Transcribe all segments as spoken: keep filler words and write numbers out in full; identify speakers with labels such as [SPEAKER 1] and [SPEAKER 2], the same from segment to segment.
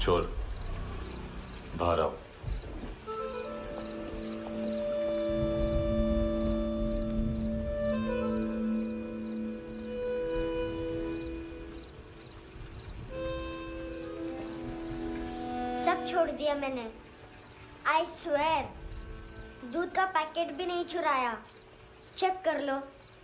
[SPEAKER 1] शोर, बाहर आओ।
[SPEAKER 2] सब छोड़ दिया मैंने। आई स्वेर, दूध का पैकेट भी नहीं चुराया। चेक कर लो।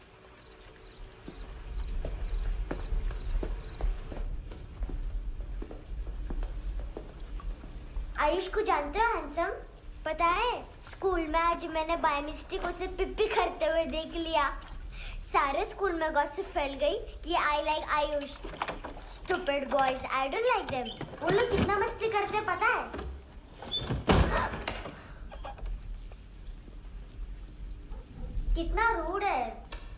[SPEAKER 2] आयुष को जानते हो हैंडसम? पता है स्कूल में आज मैंने बाय मिस्टेक उसे पिप्पी करते हुए देख लिया। सारे स्कूल में गॉसिप फैल गई कि I like Ayush. Stupid boys, I don't like them. वो लोग कितना मस्ती करते पता है? कितना रूड है।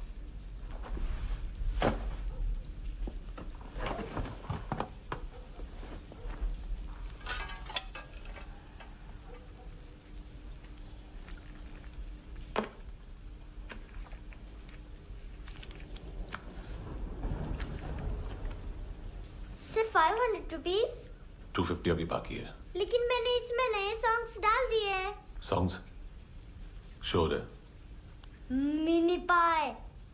[SPEAKER 2] सिर्फ five hundred rupees?
[SPEAKER 1] Two fifty अभी बाकी है।
[SPEAKER 2] लेकिन मैंने इसमें नए सॉन्ग्स डाल दिए हैं।
[SPEAKER 1] सॉन्ग्स? शोर है।
[SPEAKER 2] Mini pie.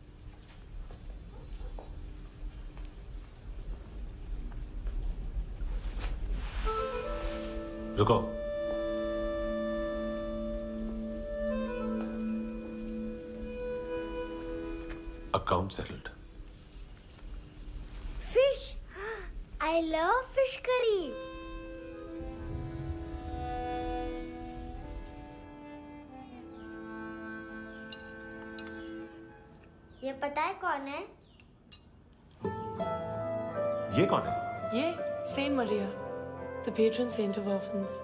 [SPEAKER 1] रुको। Account settled.
[SPEAKER 2] Fish, I love fish curry. ये पता है कौन है?
[SPEAKER 1] ये कौन है?
[SPEAKER 3] ये Saint Maria, the patron saint of orphans.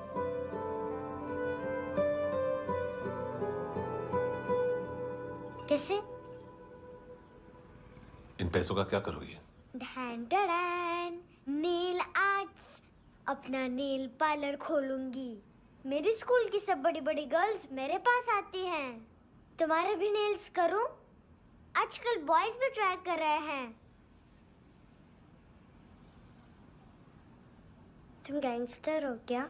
[SPEAKER 2] कैसे?
[SPEAKER 1] इन पैसों का क्या करोगी?
[SPEAKER 2] ढैन ढैन, नेल आर्ट्स। अपना नेल पार्लर खोलूंगी। मेरी स्कूल की सब बड़ी बड़ी गर्ल्स मेरे पास आती हैं। तुम्हारे भी नेल्स करूं? आजकल बॉयज भी ट्राई कर रहे हैं। तुम गैंगस्टर हो क्या?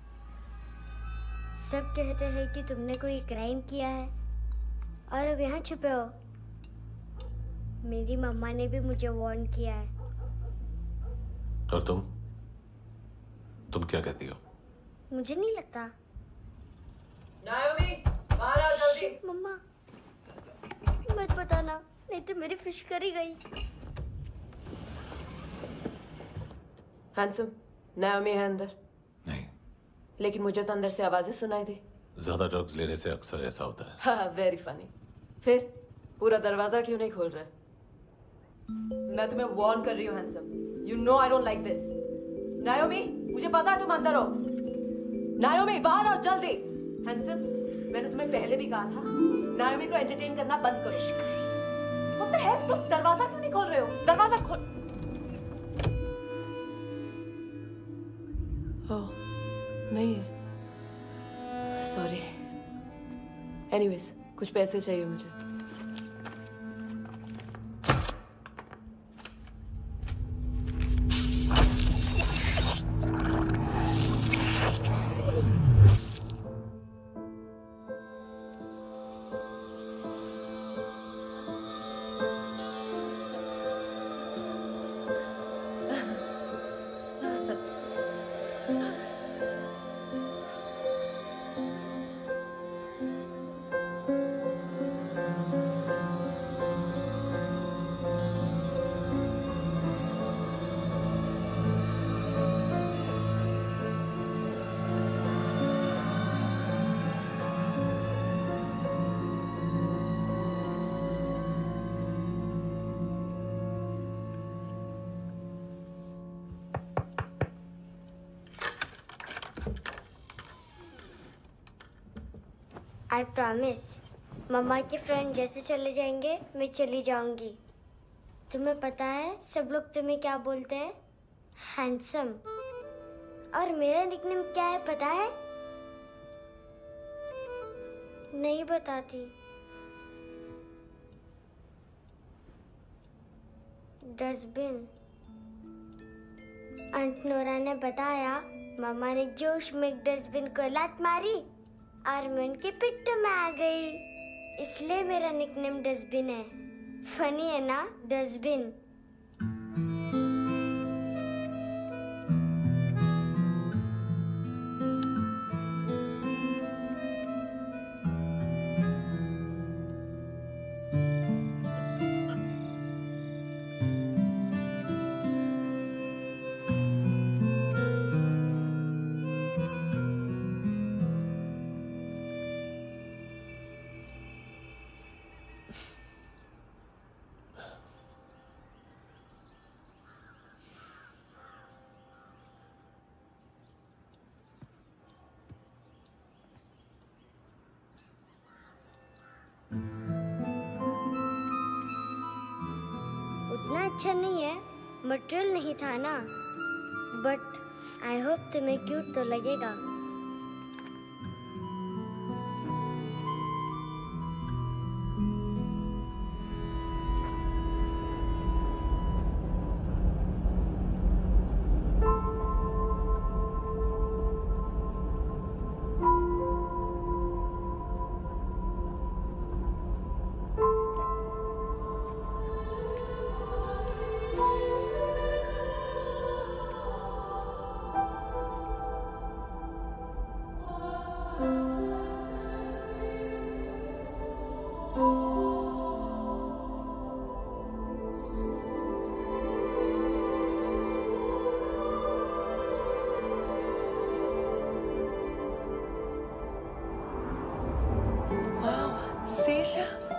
[SPEAKER 2] सब कहते हैं कि तुमने कोई क्राइम किया है और अब यहाँ छुपे हो। मेरी मम्मा ने भी मुझे वार्न किया है।
[SPEAKER 1] और तुम तुम क्या कहती हो?
[SPEAKER 2] मुझे नहीं लगता।
[SPEAKER 3] नायोमी, बाहर आओ जल्दी।
[SPEAKER 2] मम्मा, मत बताना, नहीं तो मेरी फिश करी गई।
[SPEAKER 3] हैंडसम, नायोमी है अंदर।
[SPEAKER 1] नहीं।
[SPEAKER 3] लेकिन मुझे तो अंदर से आवाजें सुनाई दी।
[SPEAKER 1] ज्यादा ड्रग्स लेने से अक्सर ऐसा होता है।
[SPEAKER 3] हाँ, वेरी फनी। फिर पूरा दरवाजा क्यों नहीं खोल रहा? मैं तुम्हें वार्न कर रही हूँ handsome. You know I don't like this. Naomi, मुझे पता है तुम अंदर हो। नायोमी, बाहर आओ जल्दी। हैंडसम, मैंने तुम्हें पहले भी कहा था नायोमी को एंटरटेन करना बंद करो। What the heck? तुम दरवाजा क्यों नहीं खोल रहे हो? दरवाजा खोल। ओह, नहीं है। सॉरी। एनीवेज, कुछ पैसे चाहिए मुझे।
[SPEAKER 2] आई प्रॉमिस, मम्मा के फ्रेंड जैसे चले जाएंगे मैं चली जाऊंगी। तुम्हें पता है सब लोग तुम्हें क्या बोलते हैं? हैंडसम। और मेरा निकनेम क्या है पता है? नहीं बताती। डस्टबिन। आंट नोरा ने बताया मामा ने जोश में एक डस्टबिन को लात मारी और मैं उनके पिट्ठू में आ गई। इसलिए मेरा निकनेम डस्टबिन है। फनी है ना, डस्टबिन। उतना अच्छा नहीं है, मटेरियल नहीं था ना, बट आई होप तुम्हें क्यूट तो लगेगा।
[SPEAKER 4] Seashells?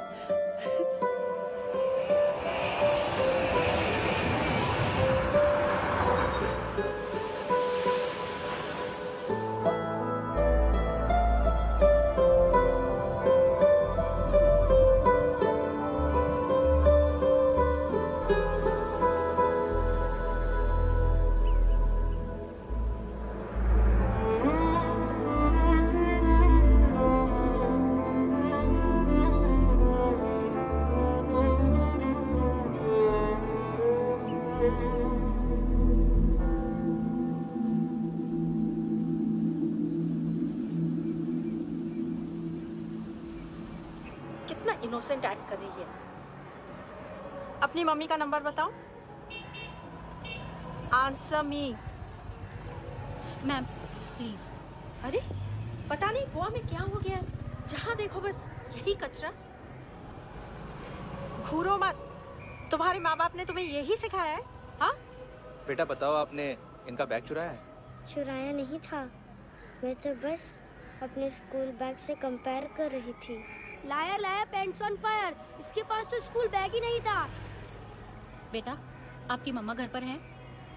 [SPEAKER 5] इनोसेंट एक्ट कर रही है। अपनी मम्मी का नंबर बताओ। Answer me.
[SPEAKER 6] Ma'am please.
[SPEAKER 5] अरे पता नहीं गोवा में क्या हो गया है, जहाँ देखो बस यही कचरा। घूरो मत, तुम्हारे माँ बाप ने तुम्हें यही सिखाया है? हाँ
[SPEAKER 7] बेटा बताओ, आपने इनका बैग चुराया है?
[SPEAKER 2] चुराया नहीं था, मैं तो बस अपने स्कूल बैग से कंपेयर कर रही थी।
[SPEAKER 8] लाया लाया पैंट्स ऑन फायर, इसके पास तो स्कूल बैग ही नहीं था।
[SPEAKER 6] बेटा आपकी मम्मा घर पर हैं?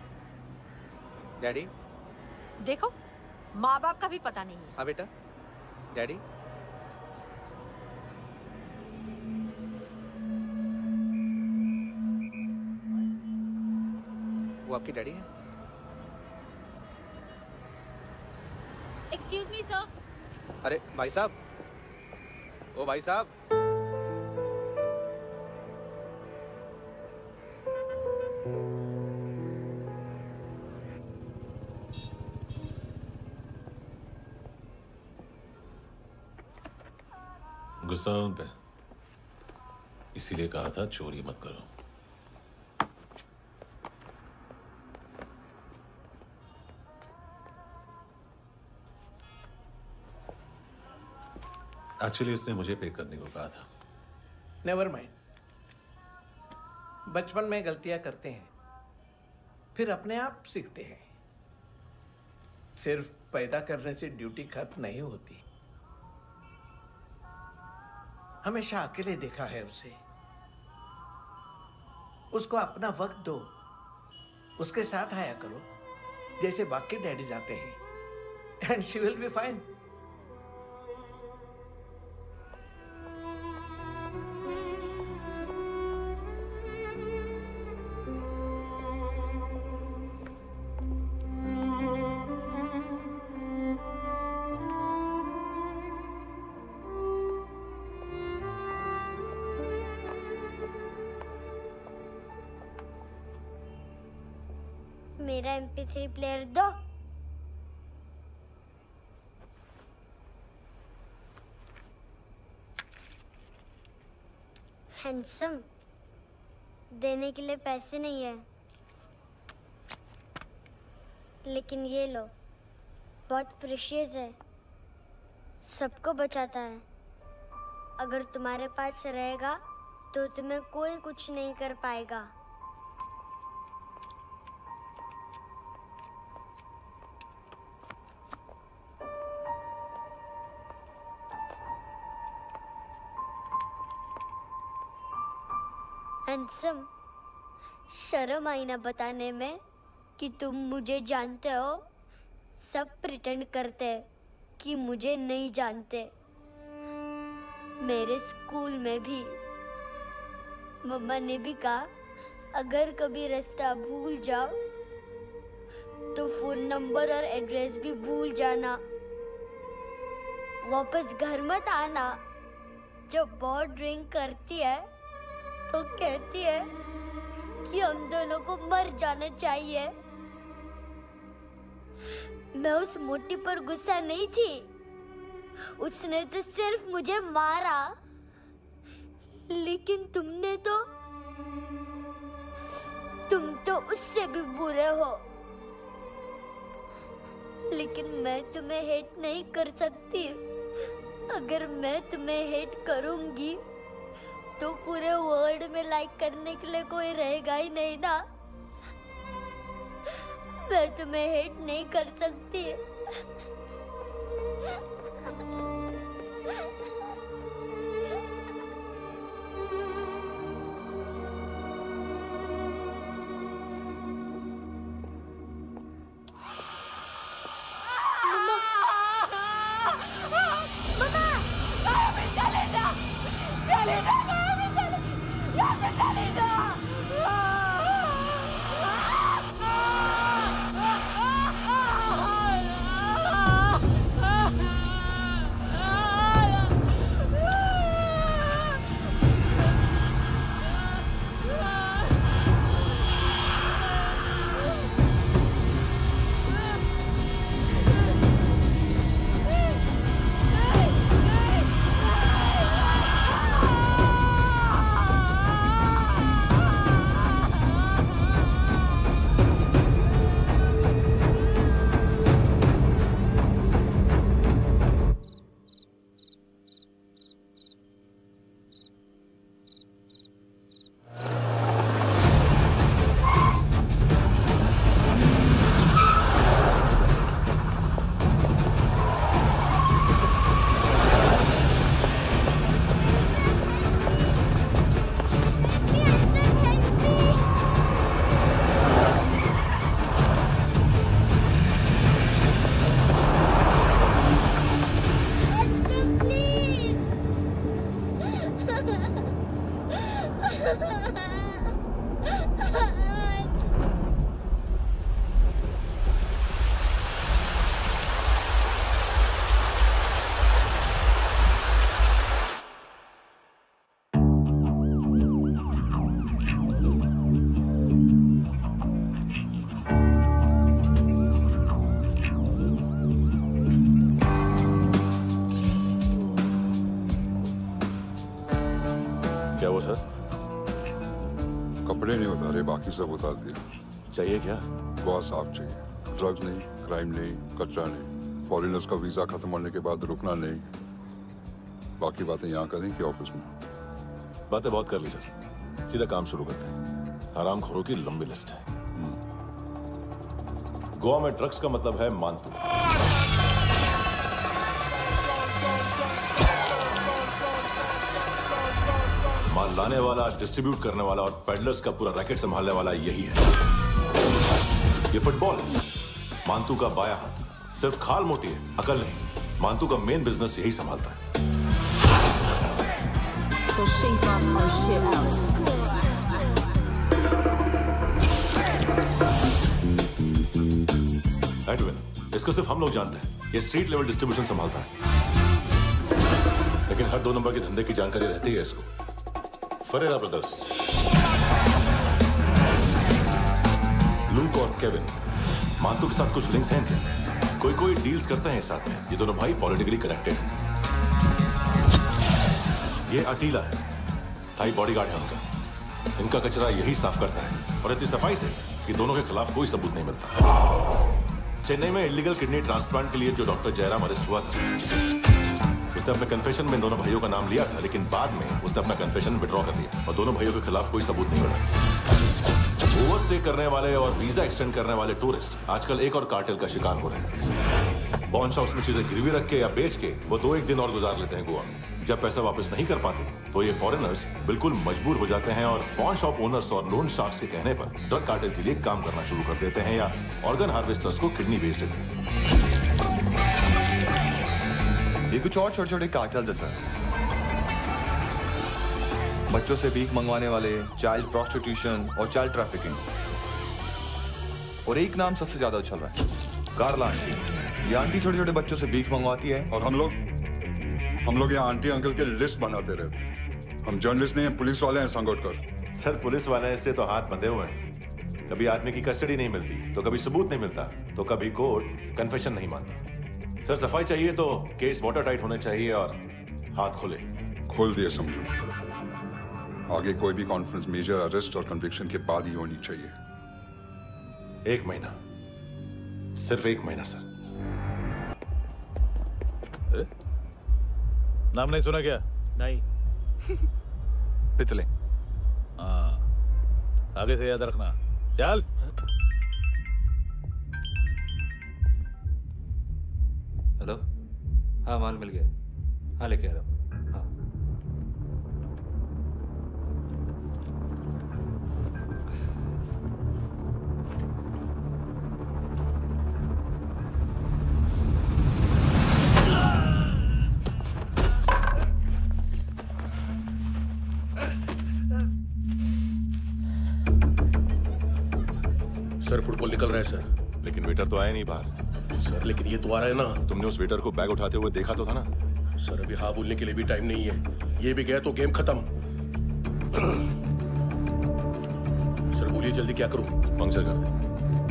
[SPEAKER 7] डैडी
[SPEAKER 5] देखो, माँ बाप का भी पता नहीं है।
[SPEAKER 7] हाँ बेटा। डैडी वो आपकी डैडी है?
[SPEAKER 6] Excuse me sir.
[SPEAKER 7] अरे भाई साहब, ओ भाई साहब।
[SPEAKER 1] गुस्सा उन पे, इसीलिए कहा था चोरी मत करो। एक्चुअली उसने मुझे पे करने को कहा था।
[SPEAKER 9] नेवर माइंड, बचपन में गलतियां करते हैं, फिर अपने आप सीखते हैं। सिर्फ पैदा करने से ड्यूटी खत्म नहीं होती। हमेशा अकेले देखा है उसे। उसको अपना वक्त दो, उसके साथ आया करो जैसे बाकी डैडीज आते हैं, and she will be fine.
[SPEAKER 2] मेरा एम पी थ्री प्लेयर दो। हैंडसम, देने के लिए पैसे नहीं है, लेकिन ये लो, बहुत प्रेशियस है, सबको बचाता है। अगर तुम्हारे पास रहेगा तो तुम्हें कोई कुछ नहीं कर पाएगा। हैंडसम, शर्म आई ना बताने में कि तुम मुझे जानते हो। सब प्रिटेंड करते हैं कि मुझे नहीं जानते। मेरे स्कूल में भी मम्मा ने भी कहा, अगर कभी रास्ता भूल जाओ तो फोन नंबर और एड्रेस भी भूल जाना। वापस घर मत आना। जब बहुत ड्रिंक करती है तो कहती है कि हम दोनों को मर जाना चाहिए। मैं उस मोटी पर गुस्सा नहीं थी, उसने तो सिर्फ मुझे मारा, लेकिन तुमने तो तुम तो उससे भी बुरे हो। लेकिन मैं तुम्हें हेट नहीं कर सकती। अगर मैं तुम्हें हेट करूंगी तो पूरे वर्ल्ड में लाइक करने के लिए कोई रहेगा ही नहीं ना। मैं तुम्हें हेट नहीं कर सकती।
[SPEAKER 1] क्या वो सर?
[SPEAKER 4] कपड़े नहीं उतारे, बाकी सब उतार दिए।
[SPEAKER 1] चाहिए क्या?
[SPEAKER 4] बहुत साफ चाहिए। ड्रग्स नहीं, क्राइम नहीं, कचरा नहीं। फॉरेनर्स का वीजा खत्म होने के बाद रुकना नहीं। बाकी बातें यहाँ करें कि ऑफिस में?
[SPEAKER 1] बातें बहुत कर ली सर, सीधा काम शुरू करते हैं। हरामखोरों की लंबी लिस्ट है। गोवा में ड्रग्स का मतलब है मानतू। माल लाने वाला, डिस्ट्रीब्यूट करने वाला और पेडलर्स का पूरा रैकेट संभालने वाला यही है। ये फुटबॉल है, मानतू का बाया हाथ। सिर्फ खाल मोटी है, अकल नहीं। मानतू का मेन बिजनेस यही संभालता है। So shape up our shit out. Edwin, इसको सिर्फ हम लोग जानते हैं। ये स्ट्रीट लेवल डिस्ट्रीब्यूशन संभालता है, लेकिन हर दो नंबर के धंधे की जानकारी रहती है इसको। फरेरा ब्रदर्स, लूक और केविन, मानतू के साथ कुछ लिंक्स हैं क्या? कोई कोई डील्स करते हैं साथ में। ये दोनों भाई पॉलिटिकली कनेक्टेड हैं। ये अटीला है, थाई बॉडीगार्ड है उनका। इनका कचरा यही साफ करता है और इतनी सफाई से कि दोनों के खिलाफ कोई सबूत नहीं मिलता। चेन्नई में इलीगल किडनी ट्रांसप्लांट के लिए जो डॉक्टर जयराम अरेस्ट हुआ था, उसने अपने कन्फेशन में दोनों भाइयों का नाम लिया था, लेकिन बाद में उसने अपना कन्फेशन विड्रॉ कर दिया और दोनों भाइयों के खिलाफ कोई सबूत नहीं मिला। ओवरस्टे करने वाले और वीजा एक्सटेंड करने वाले टूरिस्ट आजकल एक और कार्टेल का शिकार हो रहे हैं। पॉन शॉप्स में चीजें गिरवी रख के या बेच के वो दो एक दिन और गुजार लेते हैं गोवा में। जब पैसा वापस नहीं कर पाते तो ये फॉरेनर्स बिल्कुल मजबूर हो जाते हैं और पॉन शॉप ओनर्स और लोन शार्क्स के कहने पर ड्रग कार्टेल के लिए काम करना शुरू कर देते हैं या ऑर्गन हार्वेस्टर्स को किडनी बेच देते हैं।
[SPEAKER 10] ये कुछ और छोटे छोटे कार्टेल्स है सर। बच्चों से भीख मंगवाने वाले, चाइल्ड प्रोस्टिट्यूशन और चाइल्ड ट्रैफिकिंग। और एक नाम सबसे ज्यादा उछल रहा है, कार्ला आंटी। ये आंटी छोटे छोटे बच्चों से भीख मंगवाती है
[SPEAKER 4] और हम लोग हम लोग यहाँ आंटी अंकल के लिस्ट बनाते रहते। हम जर्नलिस्ट नहीं हैं, पुलिस वाले हैं संगोटकर।
[SPEAKER 1] सर पुलिस वाले इससे तो हाथ बंधे हुए हैं। कभी आदमी की कस्टडी नहीं मिलती तो कभी सबूत नहीं मिलता तो कभी कोर्ट कन्फेशन नहीं मानता। सर सफाई चाहिए तो केस वाटर टाइट होने चाहिए और हाथ खुले।
[SPEAKER 4] खोल दिए समझो। आगे कोई भी कॉन्फ्रेंस मेजर अरेस्ट और कन्विक्शन के बाद ही होनी चाहिए।
[SPEAKER 1] एक महीना, सिर्फ एक महीना सर।
[SPEAKER 11] अरे? नाम नहीं सुना क्या?
[SPEAKER 12] नहीं।
[SPEAKER 10] पितले।
[SPEAKER 11] हाँ, आगे से याद रखना। चल।
[SPEAKER 13] हेलो, हाँ माल मिल गया। हाँ लेके आ रहा हूँ। हाँ।
[SPEAKER 12] सर फुटबॉल निकल रहा है सर।
[SPEAKER 1] लेकिन वेटर तो आया नहीं बाहर।
[SPEAKER 12] सर लेकिन ये तो आ रहा है ना।
[SPEAKER 1] तुमने उस वेटर को बैग उठाते हुए देखा तो था ना।
[SPEAKER 12] सर अभी हाँ बोलने के लिए भी टाइम नहीं है। ये भी गया तो गेम खत्म। सर बोलिए जल्दी क्या करूं?
[SPEAKER 1] पंक्चर कर दे।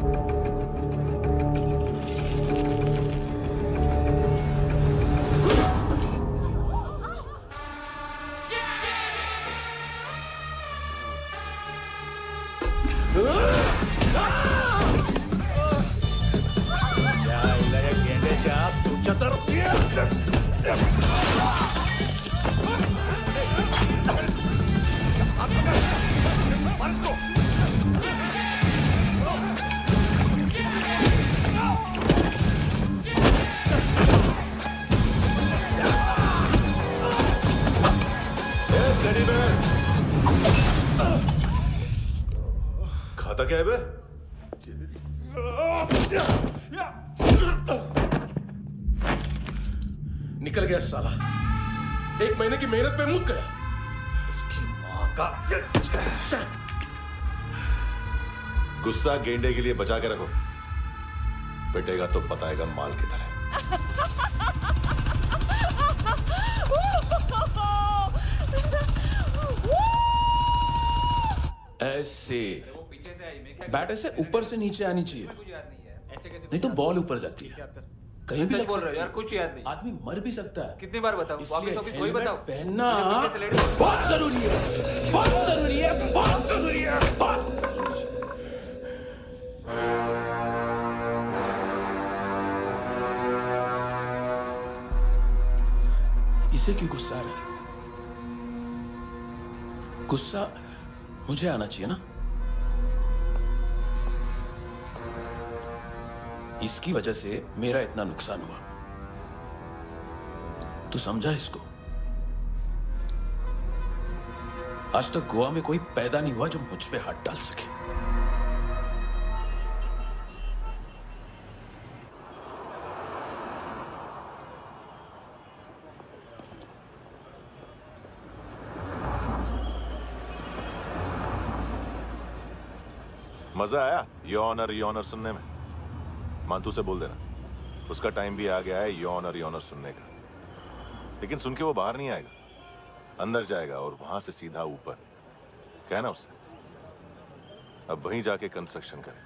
[SPEAKER 1] खाता क्या है बे?
[SPEAKER 12] निकल गया साला। एक महीने की मेहनत पे मुक गया।
[SPEAKER 1] उसकी माँ का गुस्सा गेंडे के लिए बचा के रखो। पिटेगा तो बताएगा माल की तरह।
[SPEAKER 12] ऐसे बैट ऐसे ऊपर से नीचे आनी चाहिए, नहीं तो बॉल ऊपर जाती है। कहीं भी
[SPEAKER 13] बोल रहे हो यार, कुछ याद नहीं।
[SPEAKER 12] आदमी मर भी सकता है।
[SPEAKER 13] कितनी बार बताऊं? वापस वापस वही बताओ।
[SPEAKER 12] पहनना बहुत जरूरी है, बहुत जरूरी है, बहुत जरूरी है, बहुत। इसे क्यों गुस्सा आ रहा? गुस्सा मुझे आना चाहिए ना। इसकी वजह से मेरा इतना नुकसान हुआ। तू समझा इसको? आज तक गोवा में कोई पैदा नहीं हुआ जो मुझ पे हाथ डाल सके।
[SPEAKER 1] मजा आया यॉनर यॉनर सुनने में? मांतू से बोल देना उसका टाइम भी आ गया है यॉनर यॉनर सुनने का। लेकिन सुन के वो बाहर नहीं आएगा, अंदर जाएगा और वहां से सीधा ऊपर। कहना उससे अब वहीं जाके कंस्ट्रक्शन करे।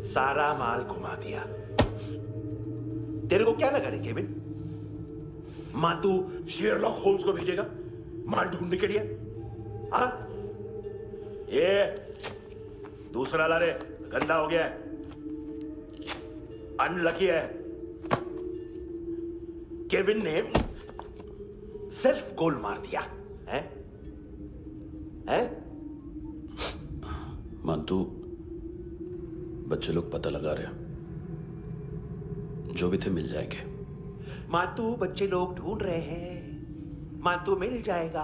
[SPEAKER 14] सारा माल घुमा दिया। तेरे को क्या लगा रे केविन, मां तू शेरलॉक होम्स को भेजेगा माल ढूंढने के लिए? हाँ, ये दूसरा ला रे, गंदा हो गया है, अनलकी है। केविन ने सेल्फ गोल मार दिया है, है?
[SPEAKER 15] मानतू, बच्चे लोग पता लगा रहे हैं, जो भी थे मिल जाएंगे।
[SPEAKER 14] मानतू, बच्चे लोग ढूंढ रहे हैं, मानतू मिल जाएगा।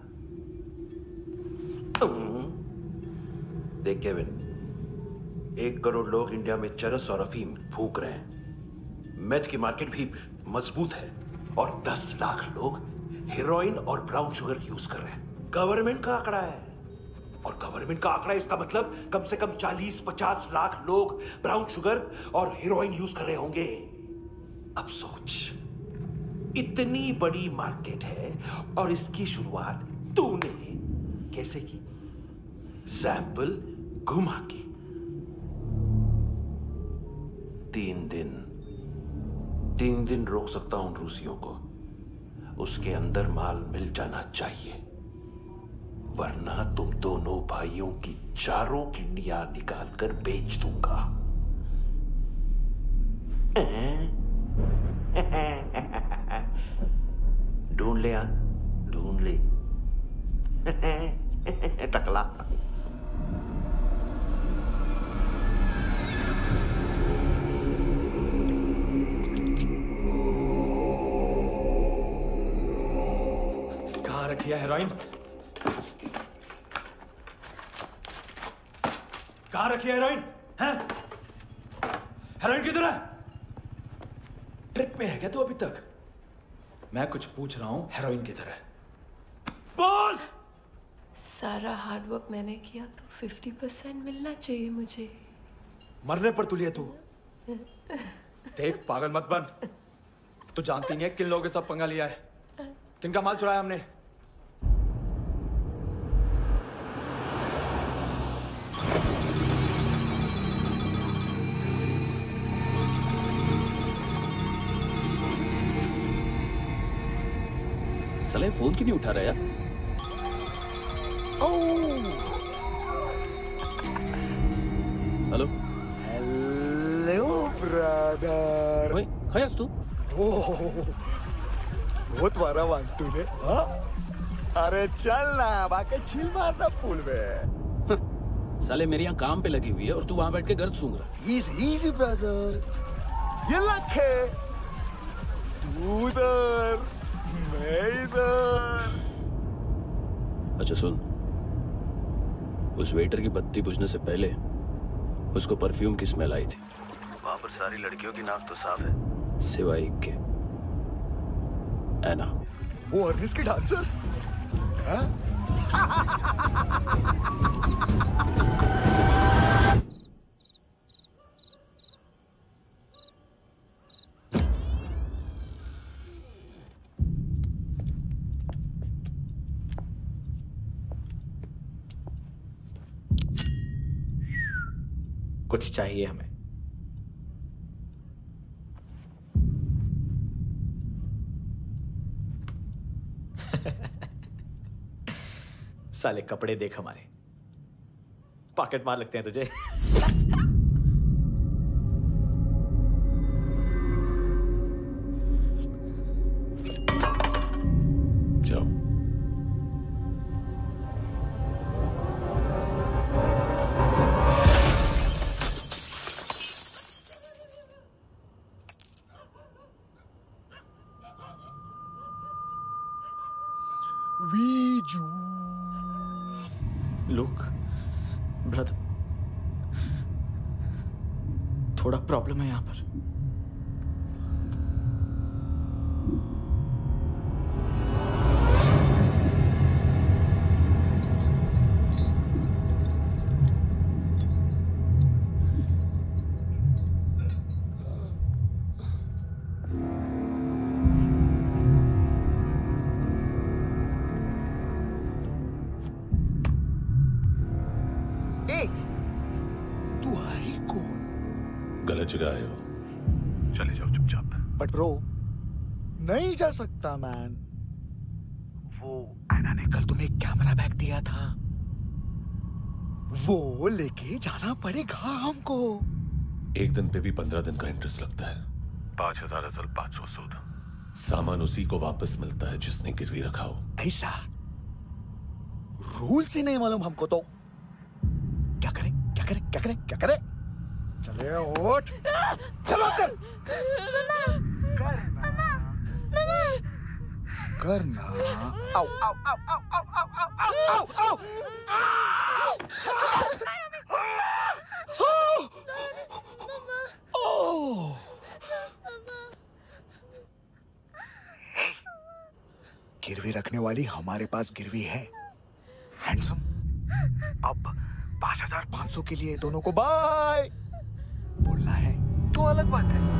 [SPEAKER 14] देख केविन, एक करोड़ लोग इंडिया में चरस और अफीम फूक रहे हैं, मेथ की मार्केट भी मजबूत है, और दस लाख लोग हेरोइन और ब्राउन शुगर यूज कर रहे हैं। गवर्नमेंट का आंकड़ा है, और गवर्नमेंट का आंकड़ा, इसका मतलब कम से कम चालीस पचास लाख लोग ब्राउन शुगर और हेरोइन यूज कर रहे होंगे। अब सोच, इतनी बड़ी मार्केट है और इसकी शुरुआत तूने कैसे की? सैंपल घुमा के। तीन दिन तीन दिन रोक सकता हूं रूसियों को, उसके अंदर माल मिल जाना चाहिए, वरना तुम दोनों भाइयों की चारों किडनियां निकाल कर बेच दूंगा। ढूंढ ले, ढूंढ ले टकला।
[SPEAKER 16] कहाँ रखी है हेरोइन? कहाँ रखी है हेरोइन? हैं? हेरोइन किधर है? ट्रिप पे है क्या तू अभी तक? मैं कुछ पूछ रहा हूं, हेरोइन किधर है? बोल!
[SPEAKER 3] सारा हार्डवर्क मैंने किया तो फिफ्टी परसेंट मिलना चाहिए मुझे।
[SPEAKER 16] मरने पर तुलिए तू। देख, पागल मत बन। तू जानती नहीं है किन लोगों के साथ पंगा लिया है, किनका माल चुराया हमने।
[SPEAKER 15] साले फोन क्यों नहीं उठा रहा यार? Hello
[SPEAKER 17] hello brother.
[SPEAKER 15] ओए, खयास तू?
[SPEAKER 17] बहुत मारा वांटू ने। हाँ? अरे चल ना, बाकी छिल मारना पुल में।
[SPEAKER 15] साले मेरी यहाँ काम पे लगी हुई है और तू वहां बैठ के गर्द सूंघ रहा।
[SPEAKER 17] इजी इजी ब्रदर, ये लक है। तू उधर, मैं इधर।
[SPEAKER 15] अच्छा सुन, उस वेटर की बत्ती बुझने से पहले उसको परफ्यूम की स्मेल आई थी। वहां पर सारी लड़कियों की नाक तो साफ है, सिवाय एक के, एना।
[SPEAKER 17] वो अर्निस की डांसर? हाँ?
[SPEAKER 9] कुछ चाहिए हमें। साले कपड़े देख हमारे, पॉकेट मार लगते हैं तुझे।
[SPEAKER 15] जाओ।
[SPEAKER 17] वीजू।
[SPEAKER 9] लुक ब्रदर, थोड़ा प्रॉब्लम है यहां पर।
[SPEAKER 17] ए, तू है कौन?
[SPEAKER 1] गलत जगह आए हो, चले जाओ चुपचाप।
[SPEAKER 17] बट ब्रो नहीं जा सकता मैन। वो एना ने कल तुम्हें एक कैमरा बैग दिया था, वो लेके जाना पड़ेगा हमको।
[SPEAKER 1] एक दिन पे भी पंद्रह दिन का इंटरेस्ट लगता है। पांच हजार असल पांच सौ सूद। सामान उसी को वापस मिलता है जिसने गिरवी रखा हो।
[SPEAKER 17] ऐसा रूल्स ही नहीं मालूम हमको तो। क्या करें क्या करें क्या करें क्या करें? चले उठ, चलो चल। करना आओ आओ आओ आओ आओ आओ आओ आओ आओ। गिरवी रखने वाली हमारे पास गिरवी है हैंडसम। अब पांच हजार पांच सौ के लिए दोनों को बाय बोलना है तो अलग बात है।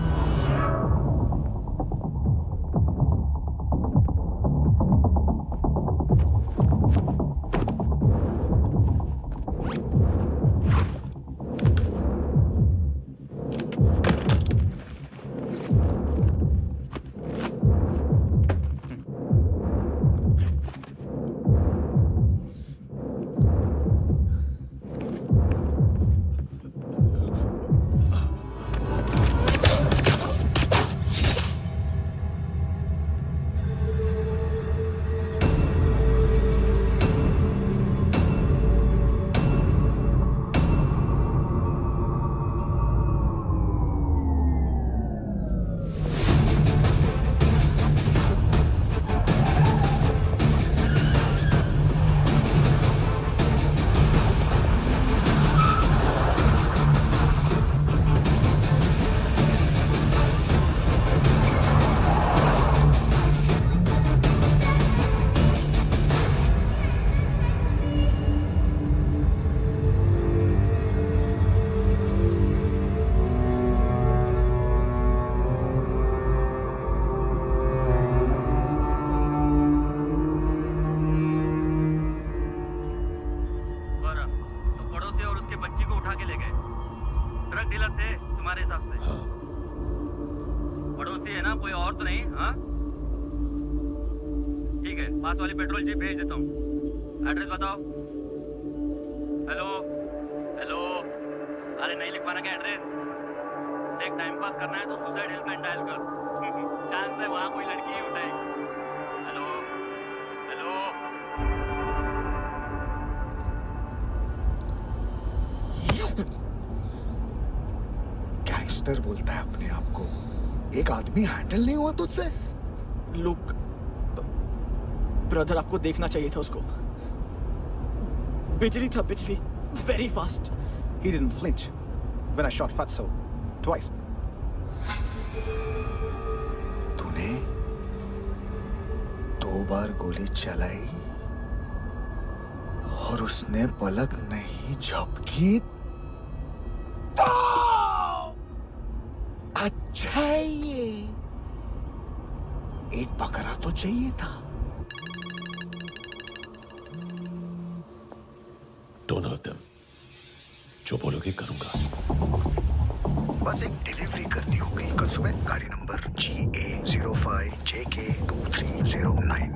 [SPEAKER 17] गैंगस्टर बोलता है अपने आप को, एक आदमी हैंडल नहीं हुआ तुझसे?
[SPEAKER 18] लुक ब्रदर, आपको देखना चाहिए था उसको। बिजली था, बिजली, very fast.
[SPEAKER 7] He didn't flinch when I shot Fatso twice.
[SPEAKER 17] तूने दो बार गोली चलाई और उसने पलक नहीं झपकी तो अच्छा ये एक बकरा तो चाहिए था।
[SPEAKER 1] Don't hurt them. जो बोलोगे करूंगा।
[SPEAKER 17] बस एक डिलीवरी करनी होगी कल सुबह, गाड़ी number G A zero five J K two three zero nine.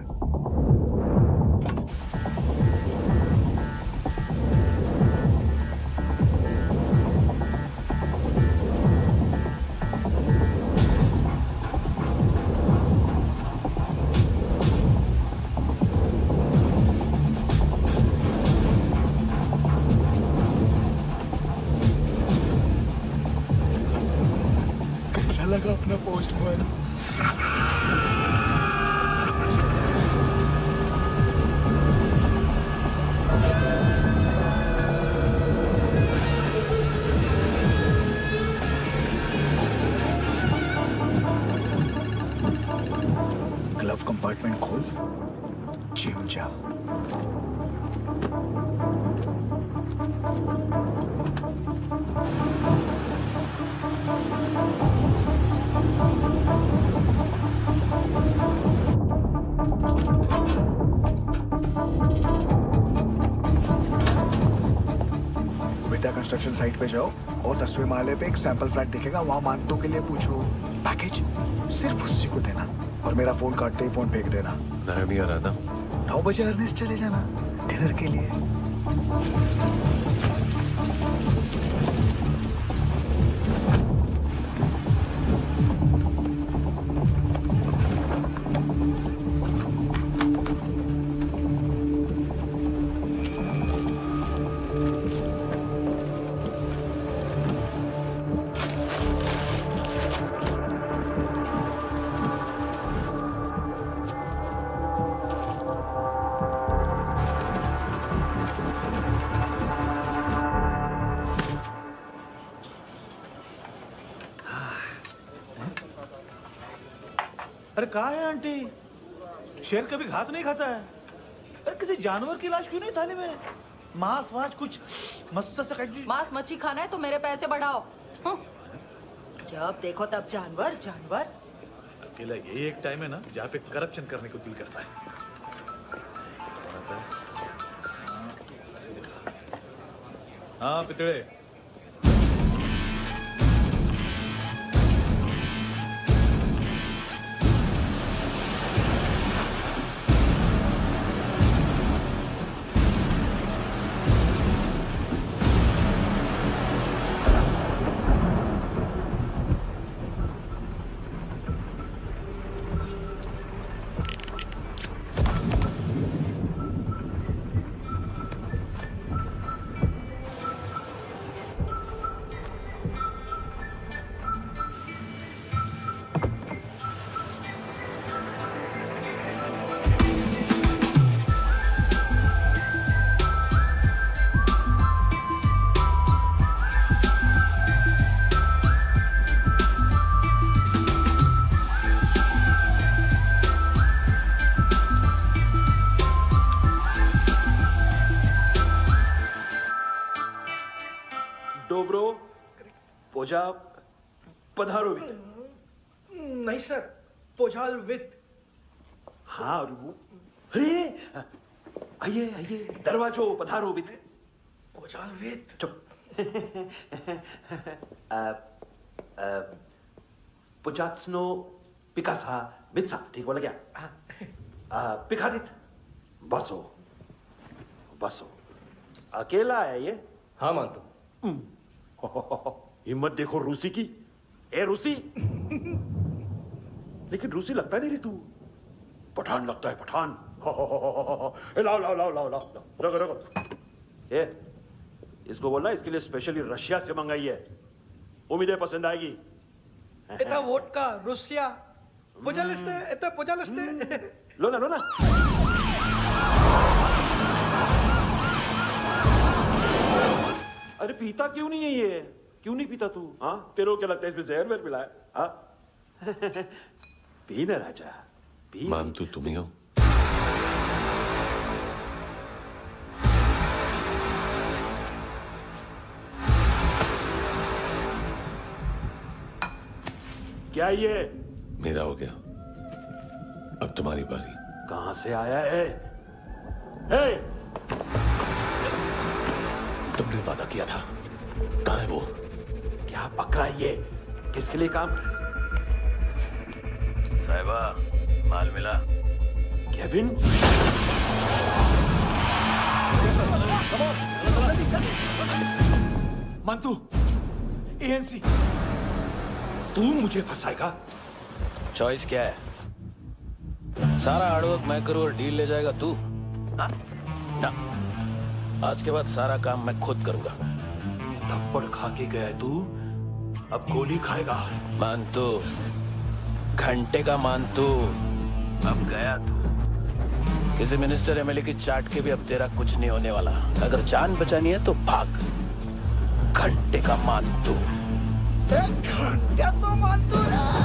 [SPEAKER 17] लगा अपना पोस्टमैन। ग्लव कंपार्टमेंट खोल, जिम जा। विद्या कंस्ट्रक्शन साइट पे जाओ, और दसवें माले पे एक सैंपल फ्लैट दिखेगा, वहाँ मानतों के लिए पूछो। पैकेज सिर्फ उसी को देना और मेरा फोन काटते ही फोन फेंक देना।
[SPEAKER 1] नहीं आ रहा ना?
[SPEAKER 17] नौ बजे अर्नेस्ट चले जाना डिनर के लिए।
[SPEAKER 16] अरे कहाँ है आंटी? शेर कभी घास नहीं खाता है। अरे किसी जानवर की लाश क्यों नहीं थाली में? मांस वास कुछ मस्त सा कट।
[SPEAKER 3] मांस मच्छी खाना है तो मेरे पैसे बढ़ाओ। हाँ। जब देखो तब जानवर जानवर।
[SPEAKER 16] अकेला यही एक टाइम है ना जहाँ पे करप्शन करने को दिल करता है। हाँ पितड़े।
[SPEAKER 14] पोजा पधारो वित।
[SPEAKER 9] नहीं सर, पोजाल वित।
[SPEAKER 14] हाँ अरे आइए आइए, दरवाजो पधारो वित।
[SPEAKER 9] पोजाल वित।
[SPEAKER 14] चुप। पुजात्सनो पिकासा वित्सा, ठीक बोला क्या? पिकादित बसो बसो। अकेला है ये?
[SPEAKER 19] हाँ मानता हूँ।
[SPEAKER 14] हिम्मत देखो रूसी की। ए रूसी। लेकिन रूसी लगता नहीं रे तू, पठान लगता है पठान। लाओ लाओ लाओ लाओ लाओ रखो रखो। ए इसको बोलना इसके लिए स्पेशली रशिया से मंगाई है, उम्मीद है पसंद आएगी।
[SPEAKER 9] इतना वोडका रूसिया पोजालिस्ते इतना पोजालिस्ते।
[SPEAKER 14] लो ना लो ना। अरे पीता क्यों नहीं है ये? क्यों नहीं पीता तू? हाँ तेरे को क्या लगता है इसमें जहर वेर मिला है? हाँ पी ना राजा पी।
[SPEAKER 1] मान तू तुम ही हो।
[SPEAKER 14] क्या ये?
[SPEAKER 1] मेरा हो गया, अब तुम्हारी बारी।
[SPEAKER 14] कहां से आया है? हे!
[SPEAKER 1] तुमने वादा किया था, कहां है वो?
[SPEAKER 14] क्या पकड़ा ये? किसके लिए काम?
[SPEAKER 15] साहिबा माल मिला?
[SPEAKER 14] केविन?
[SPEAKER 16] मंतू, एएनसी।
[SPEAKER 14] तू मुझे फंसाएगा?
[SPEAKER 15] चॉइस क्या है? सारा हार्डवर्क मैं करूं और डील ले जाएगा तू? हा? ना, आज के बाद सारा काम मैं खुद करूंगा।
[SPEAKER 14] थप्पड़ खा के गया तू, अब गोली खाएगा।
[SPEAKER 15] मानतू, घंटे का मानतू, अब गया तू। किसी मिनिस्टर एमएलए की चाट के भी अब तेरा कुछ नहीं होने वाला। अगर जान बचानी है तो भाग। घंटे का मानतू।
[SPEAKER 17] घंटा तो मानतू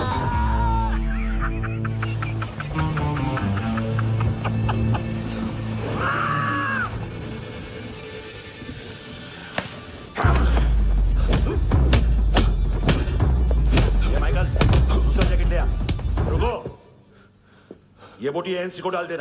[SPEAKER 14] ये बोटी एएनसी को डाल देना।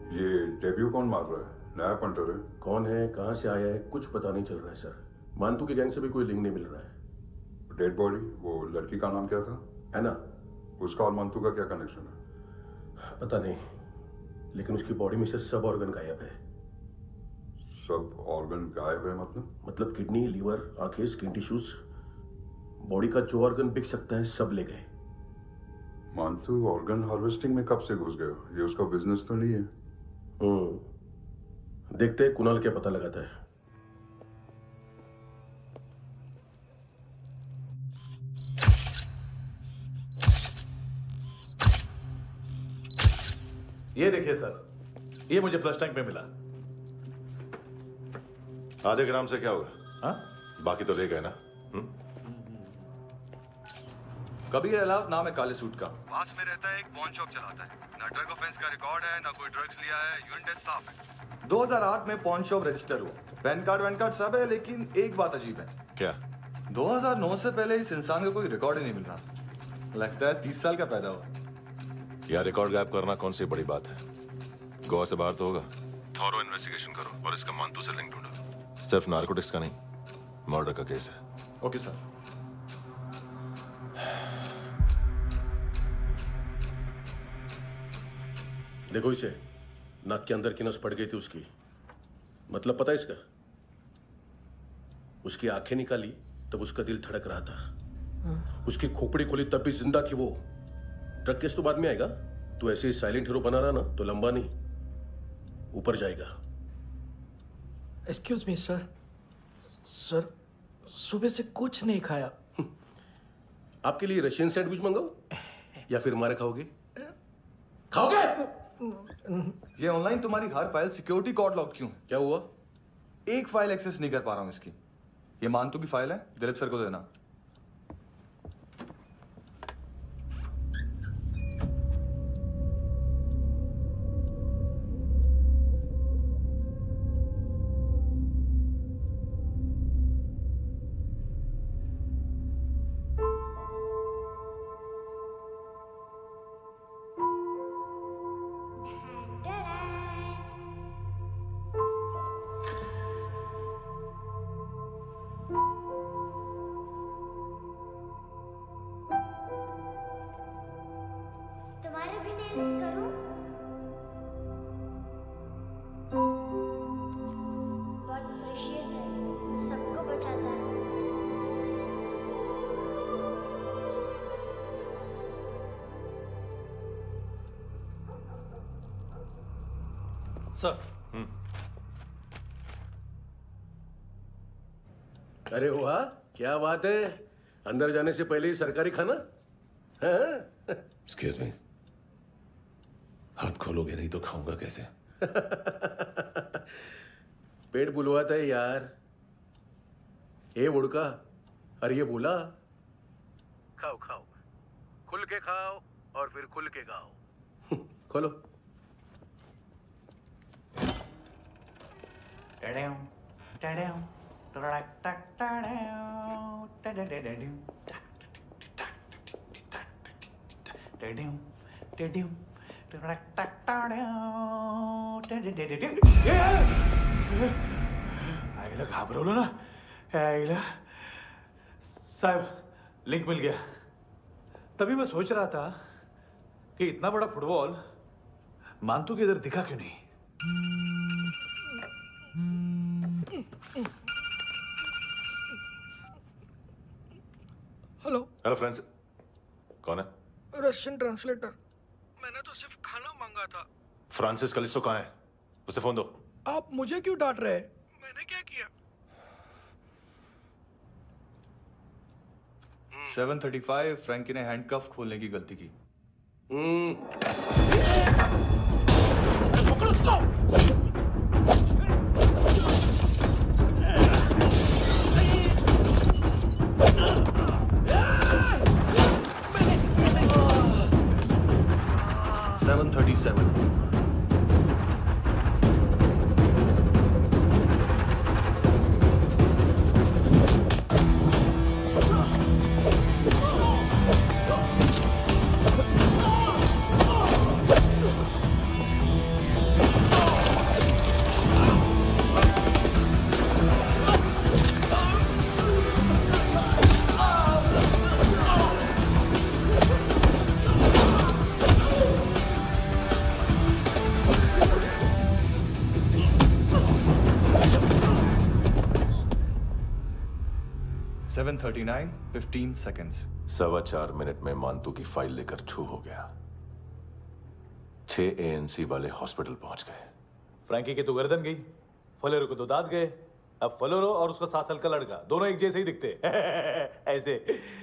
[SPEAKER 4] ये डेब्यू कौन मार रहा है? नया पंटर है?
[SPEAKER 15] कौन है, कहाँ से आया है, कुछ पता नहीं चल रहा है सर। मानतू की गैंग से भी कोई लिंक नहीं मिल रहा है।
[SPEAKER 4] डेड बॉडी, वो लड़की का नाम क्या था?
[SPEAKER 15] है ना?
[SPEAKER 4] उसका और मानतू का क्या कनेक्शन है?
[SPEAKER 15] पता नहीं, लेकिन उसकी बॉडी में से सब ऑर्गन गायब है।
[SPEAKER 4] सब ऑर्गन गायब है मतलब?
[SPEAKER 15] मतलब किडनी, लीवर, आंखें, स्किन टिश्यूज, बॉडी का जो ऑर्गन बिक सकता है सब ले गए।
[SPEAKER 4] मानतू ऑर्गन हार्वेस्टिंग में कब से घुस गए? ये उसका बिजनेस तो नहीं है?
[SPEAKER 15] हम्म, देखते हैं कुणाल क्या पता लगाता है।
[SPEAKER 11] ये देखिए सर, ये मुझे फ्लश टैंक में मिला।
[SPEAKER 1] आधे ग्राम से क्या होगा?
[SPEAKER 11] हाँ?
[SPEAKER 1] बाकी तो ले गए ना?
[SPEAKER 10] कबीर अलाउद्दीन नाम है काले सूट का, पास में रहता है, एक पॉन शॉप चलाता है। ना ड्रग ऑफेंस का रिकॉर्ड है, ना कोई ड्रग्स लिया है, यूरिन टेस्ट साफ है। दो हज़ार आठ में पॉन शॉप रजिस्टर हुआ, पैन कार्ड वैन कार्ड सब है, लेकिन एक बात अजीब है।
[SPEAKER 1] क्या?
[SPEAKER 10] दो हज़ार नौ से पहले इस इंसान का कोई रिकॉर्ड ही नहीं मिल रहा। लगता है तीस साल का पैदा हुआ।
[SPEAKER 1] यार रिकॉर्ड गायब करना कौन सी बड़ी बात है? गोवा से बाहर तो होगा। थॉरो इन्वेस्टिगेशन करो और इसका मानतू से लिंक ढूंढो। सिर्फ नारकोटिक्स का नहीं, मर्डर का केस है।
[SPEAKER 10] Okay sir.
[SPEAKER 15] देखो इसे, नाक के अंदर की नस पड़ गई थी उसकी। मतलब पता है इसका? उसकी आंखें निकाली तब उसका दिल धड़क रहा था। उसकी खोपड़ी खोली तब भी जिंदा थी वो। ड्रग केस तो बाद में आएगा। तो ऐसे ही साइलेंट हीरो बना रहा ना तो लंबा नहीं, ऊपर जाएगा।
[SPEAKER 9] एक्सक्यूज मी सर, सर सुबह से कुछ नहीं खाया।
[SPEAKER 15] आपके लिए रशियन सैंडविच मंगाओ या फिर हमारे खाओगे? खाओगे?
[SPEAKER 10] ये ऑनलाइन तुम्हारी हर फाइल सिक्योरिटी कोड लॉक क्यों है?
[SPEAKER 15] क्या हुआ?
[SPEAKER 10] एक फाइल एक्सेस नहीं कर पा रहा हूं इसकी। ये मानतू की फाइल है, दिलीप सर को देना।
[SPEAKER 2] तुम्हारे भी नेल्स करूं? बहुत प्रेशियस है, सबको बचाता है।
[SPEAKER 11] सर।
[SPEAKER 15] अरे वाह, क्या बात है। अंदर जाने से पहले ही सरकारी खाना।
[SPEAKER 1] एक्सक्यूज मी, हाथ खोलोगे नहीं तो खाऊंगा कैसे?
[SPEAKER 15] पेट बुलवाता है यार। ए बुड़का, अरे ये बोला। खाओ खाओ, खुल के खाओ और फिर खुल के गाओ। खोलो।
[SPEAKER 11] आईला घाबरवलं ना आईला। साहब लिंक मिल गया। तभी मैं सोच रहा था कि इतना बड़ा फुटबॉल मानतू के इधर दिखा क्यों नहीं।
[SPEAKER 9] हेलो
[SPEAKER 1] हेलो फ्रेंड्स, कौन है?
[SPEAKER 9] Russian translator. मैंने तो सिर्फ खाना मांगा था।
[SPEAKER 1] फ्रांसिस कलिस्टो कहाँ है? उसे फोन दो।
[SPEAKER 9] आप मुझे क्यों डांट रहे हैं? मैंने क्या किया?
[SPEAKER 10] सेवन थर्टी फाइव फ्रैंकी ने हैंडकफ खोलने की गलती की।
[SPEAKER 15] पकड़ो उसको।
[SPEAKER 10] Seven thirty seven. Seven thirty nine fifteen seconds.
[SPEAKER 1] सवा चार मिनट में मानतू की फाइल लेकर छू हो गया। छह एएनसी वाले हॉस्पिटल पहुंच गए।
[SPEAKER 11] फ्रैंकी की तो गर्दन गई, फलेरो को तो दांत गए। अब फलेरो और उसका सात साल का लड़का दोनों एक जैसे ही दिखते ऐसे।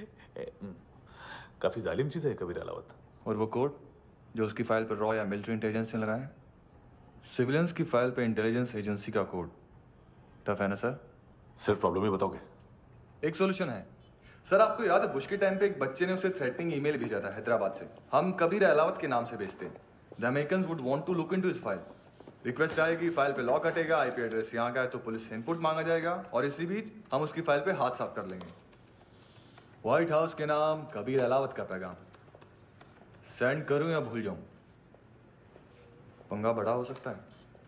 [SPEAKER 11] काफी जालिम चीज है कबीर अलावत।
[SPEAKER 10] और वो कोड जो उसकी फाइल पर रॉ या मिलिट्री इंटेलिजेंस ने लगाया, सिविलियंस की फाइल पे इंटेलिजेंस एजेंसी का कोड। टफ है ना सर?
[SPEAKER 1] सिर्फ प्रॉब्लम ही बताओगे?
[SPEAKER 10] एक सॉल्यूशन है सर। आपको याद है बुश के टाइम पे एक बच्चे ने उसे थ्रेटनिंग ईमेल भेजा था हैदराबाद से। हम कबीर अलावत के नाम से भेजते हैं। The Americans would want to look into his file. Request आएगी, फाइल पे लॉक हटेगा, आईपी एड्रेस यहाँ का है तो पुलिस से इनपुट मांगा जाएगा और इसी बीच हम उसकी फाइल पे हाथ साफ कर लेंगे। व्हाइट हाउस के नाम कबीर अलावत का पैगाम। सेंड करूं या भूल जाऊं? पंगा बड़ा हो सकता है।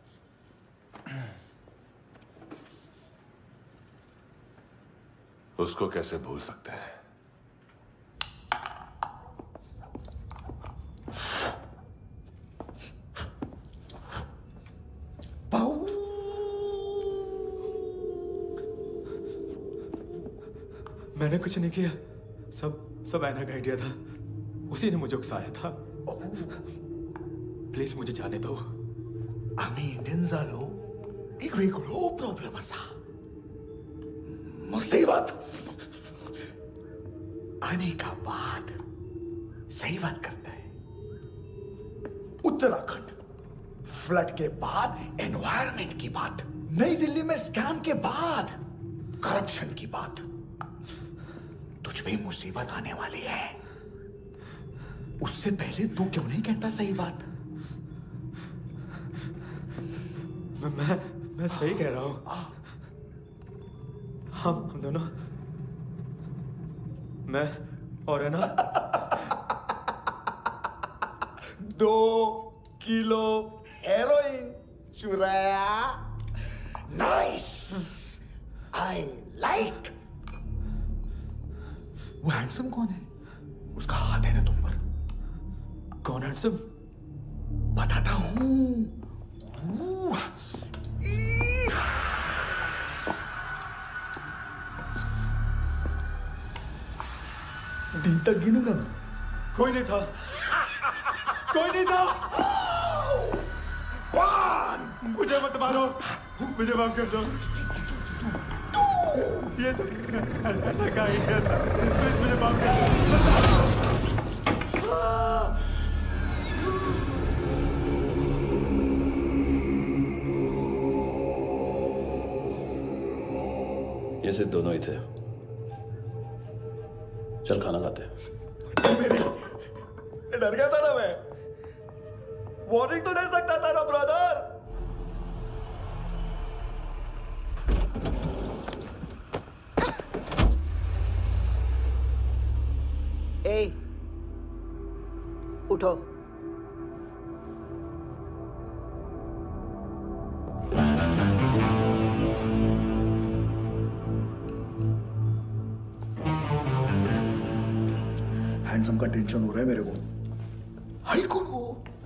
[SPEAKER 1] उसको कैसे भूल सकते हैं?
[SPEAKER 16] मैंने कुछ नहीं किया, सब सब ऐना का आइडिया था। उसी ने मुझे उकसाया था। प्लीज मुझे जाने दो।
[SPEAKER 17] आम्ही इंडियन झालो एक वेगळो प्रॉब्लेम असा, मुसीबत आने का बाद। सही बात करता है। उत्तराखंड फ्लड के बाद एनवायरनमेंट की बात, नई दिल्ली में स्कैम के बाद करप्शन की बात। तुझ पे मुसीबत आने वाली है, उससे पहले तू क्यों नहीं कहता सही बात?
[SPEAKER 16] मैं मैं, मैं सही कह रहा हूं। हम हम दोनों, मैं और है ना,
[SPEAKER 17] दो किलो हेरोइन चुराया। Nice, I like. वो हैंडसम कौन है? उसका हाथ है ना तुम पर?
[SPEAKER 16] कौन हैंडसम?
[SPEAKER 17] बताता हूं। दिन तक गिनूंगा मैं।
[SPEAKER 16] कोई नहीं था, कोई नहीं था।
[SPEAKER 17] वन।
[SPEAKER 16] मुझे मत मारो, मुझे माफ कर दो। ये सब का आइडिया था, प्लीज मुझे माफ कर दो।
[SPEAKER 15] ये सिर्फ दोनों ही थे। चल खाना खाते हैं।
[SPEAKER 17] डर गया था ना मैं। वार्निंग तो दे सकता था ना ब्रदर।
[SPEAKER 19] ए, उठो।
[SPEAKER 17] हैंडसम का टेंशन हो रहा है मेरे को। हाई कौन वो?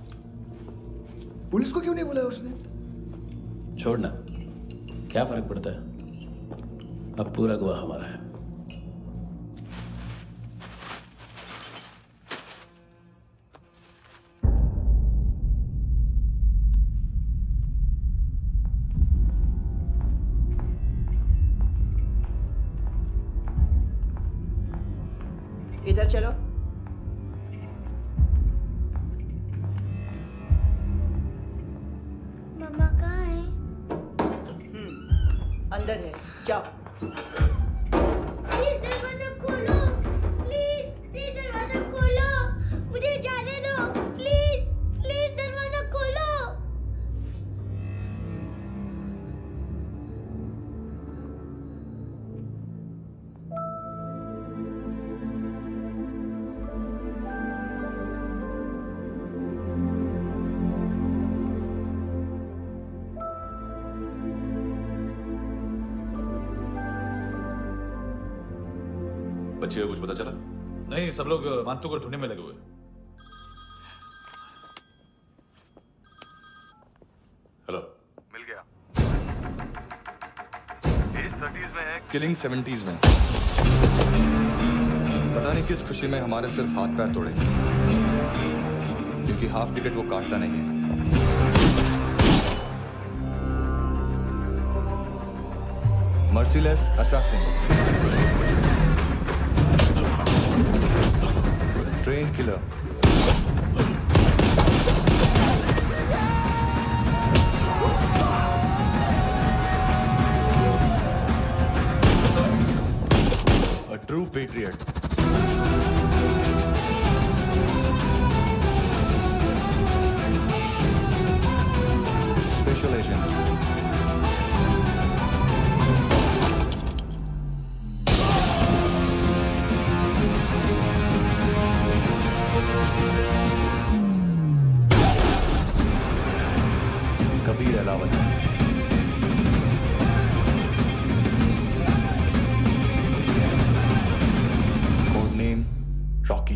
[SPEAKER 17] पुलिस को क्यों नहीं बुलाया उसने?
[SPEAKER 15] छोड़ना, क्या फर्क पड़ता है? अब पूरा गवाह हमारा है।
[SPEAKER 19] इधर चलो।
[SPEAKER 2] मम्मा कहाँ है?
[SPEAKER 19] अंदर है, जाओ।
[SPEAKER 2] प्लीज दरवाजा खोलो, प्लीज प्लीज दरवाजा खोलो, मुझे जाने दो, प्लीज प्लीज दरवाजा खोलो।
[SPEAKER 1] बच्चे को कुछ पता चला?
[SPEAKER 11] नहीं, सब लोग मानतू को ढूंढने में लगे हुए।
[SPEAKER 1] हेलो,
[SPEAKER 10] मिल गया। भेज किलिंग सेवेंटीज में। पता नहीं किस खुशी में हमारे सिर्फ हाथ पैर तोड़े, क्योंकि हाफ टिकट वो काटता नहीं है। Merciless assassin, train killer, a true patriot. Special agent. Kabir Alawat. Code name Rocky.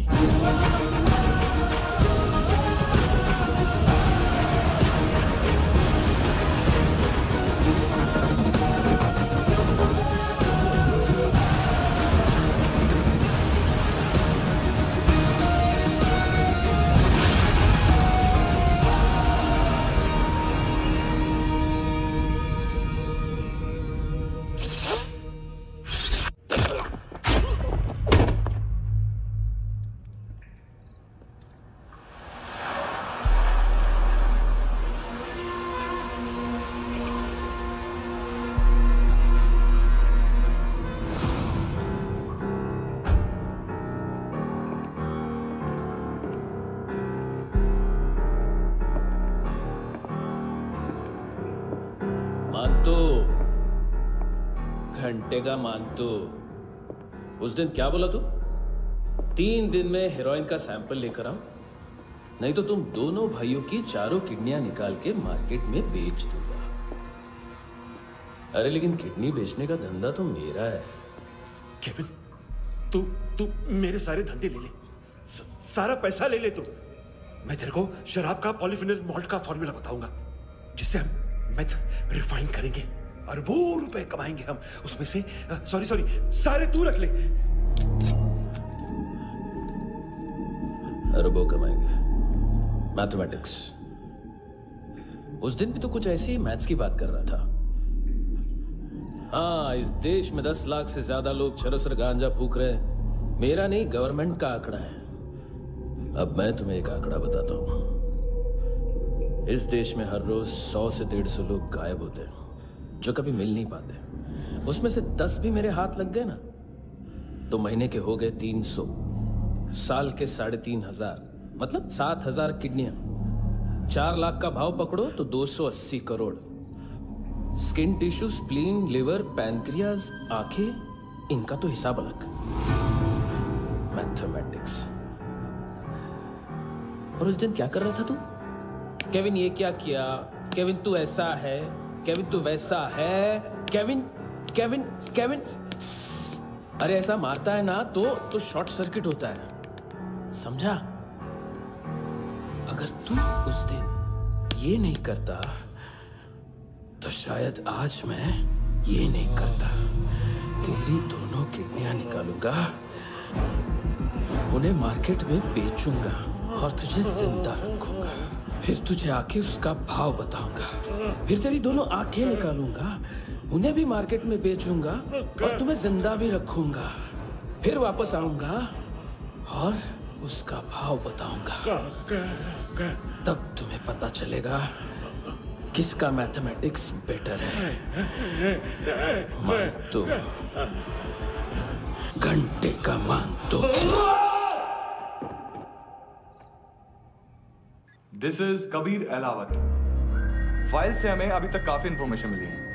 [SPEAKER 15] घंटे का मानतो। उस दिन क्या बोला तू? तीन दिन में हेरोइन का सैंपल लेकर आओ, नहीं तो तुम दोनों भाइयों की चारों किडनियां निकाल के मार्केट में बेच दूंगा। अरे लेकिन किडनी बेचने का धंधा तो मेरा है।
[SPEAKER 14] केविन, तू तू मेरे सारे धंधे ले ले, स, सारा पैसा ले ले तू। मैं तेरे को शराब का पॉलीफिनल मॉल्ट का फॉर्मूला बताऊंगा, जिससे हम मेथ रिफाइन करेंगे, अरबों रुपए कमाएंगे हम उसमें से। सॉरी सॉरी सारे तू रख ले।
[SPEAKER 15] अरबों कमाएंगे, मैथमेटिक्स। उस दिन भी तो कुछ ऐसी ही मैथ्स की बात कर रहा था। हाँ, इस देश में दस लाख से ज्यादा लोग चरस और गांजा फूक रहे हैं। मेरा नहीं, गवर्नमेंट का आंकड़ा है। अब मैं तुम्हें एक आंकड़ा बताता हूं। इस देश में हर रोज सौ से डेढ़ सौ लोग गायब होते हैं, जो कभी मिल नहीं पाते। उसमें से दस भी मेरे हाथ लग गए ना, तो महीने के हो गए तीन सौ, साल के साढ़े तीन हजार, मतलब सात हजार किडनियां। चार लाख का भाव पकड़ो तो दो सौ अस्सी crore. Skin tissue, spleen, liver, pancreas, आंखें, इनका तो हिसाब अलग। मैथमेटिक्स। और उस दिन क्या कर रहा था तू? केविन ये क्या किया, केविन तू ऐसा है, केविन तू वैसा है, केविन केविन केविन। अरे ऐसा मारता है ना तो तो शॉर्ट सर्किट होता है, समझा? अगर तू उस दिन ये नहीं करता तो शायद आज मैं ये नहीं करता। तेरी दोनों किडनियां निकालूंगा, उन्हें मार्केट में बेचूंगा और तुझे जिंदा रखूंगा। फिर तुझे आके उसका भाव बताऊंगा। फिर तेरी दोनों आंखें निकालूंगा, उन्हें भी मार्केट में बेचूंगा और तुम्हें जिंदा भी रखूंगा। फिर वापस आऊंगा और उसका भाव बताऊंगा। तब तुम्हें पता चलेगा किसका मैथमेटिक्स बेटर है। मानतो, घंटे का मानतो।
[SPEAKER 10] This is Kabir Alawat. File से हमें अभी तक काफी इंफॉर्मेशन मिली है।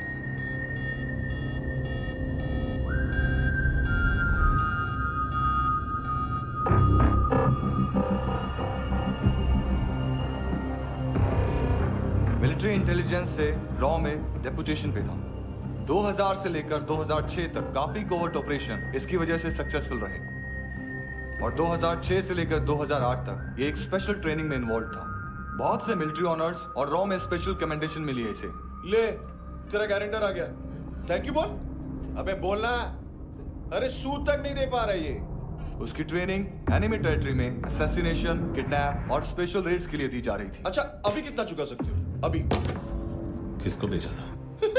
[SPEAKER 10] मिलिट्री इंटेलिजेंस से रॉ में डेपुटेशन पे था। दो हज़ार से लेकर दो हज़ार छह तक काफी कोवर्ट ऑपरेशन इसकी वजह से सक्सेसफुल रहे, और दो हज़ार छह से लेकर दो हज़ार आठ तक ये एक स्पेशल ट्रेनिंग में इन्वॉल्व था। बहुत से मिलिट्री ऑनर्स और रॉ में स्पेशल कमेंडेशन मिली है इसे।
[SPEAKER 20] ले, तेरा गारंटर आ गया। थैंक यू बोल।
[SPEAKER 10] अबे बोलना। अरे सूद तक नहीं दे पा रहा ये। उसकी ट्रेनिंग एनिमी टेरिटरी में असैसिनेशन, किडनैप और स्पेशल रेड्स के लिए दी जा रही थी।
[SPEAKER 16] अच्छा अभी कितना चुका सकते हो? अभी
[SPEAKER 1] किसको भेजा था?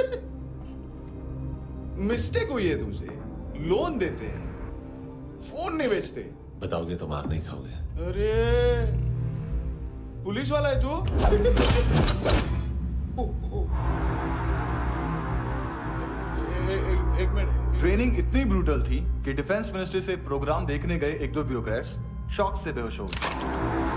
[SPEAKER 16] मिस्टेक हुई है तुमसे। लोन देते हैं, फोन नहीं बेचते।
[SPEAKER 1] बताओगे तो मार नहीं खाओगे।
[SPEAKER 16] अरे पुलिस वाला है तू? एक मिनट।
[SPEAKER 10] ट्रेनिंग इतनी ब्रूटल थी कि डिफेंस मिनिस्ट्री से प्रोग्राम देखने गए एक दो ब्यूरोक्रेट्स शॉक से बेहोश हो गए।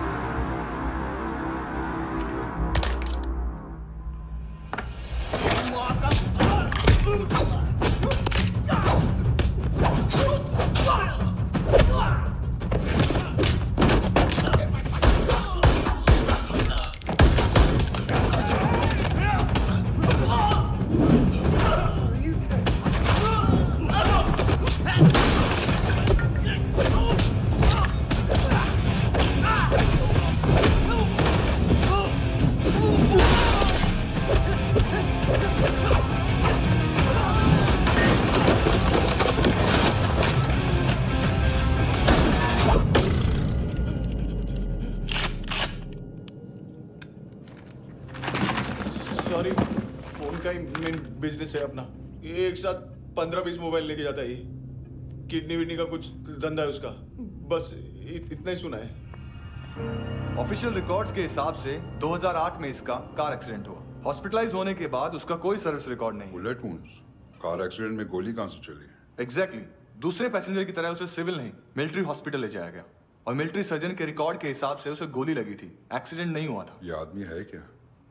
[SPEAKER 16] बिजनेस है अपना, एक साथ पंद्रह बीस मोबाइल लेके जाता है ये। किडनी विडनी का कुछ धंधा है उसका, बस इत, इतना ही सुना है।
[SPEAKER 10] ऑफिशियल रिकॉर्ड्स के हिसाब से दो हज़ार आठ में इसका कार एक्सीडेंट हुआ। हॉस्पिटलाइज होने के बाद उसका कोई सर्विस रिकॉर्ड नहीं।
[SPEAKER 4] बुलेट वुंड्स, कार एक्सीडेंट में गोली कहां से चली?
[SPEAKER 10] Exactly exactly. दूसरे पैसेंजर की तरह उसे सिविल नहीं मिलिट्री हॉस्पिटल ले जाया गया और मिलिट्री सर्जन के रिकॉर्ड के हिसाब से उसे गोली लगी थी, एक्सीडेंट नहीं हुआ था।
[SPEAKER 4] ये आदमी है क्या?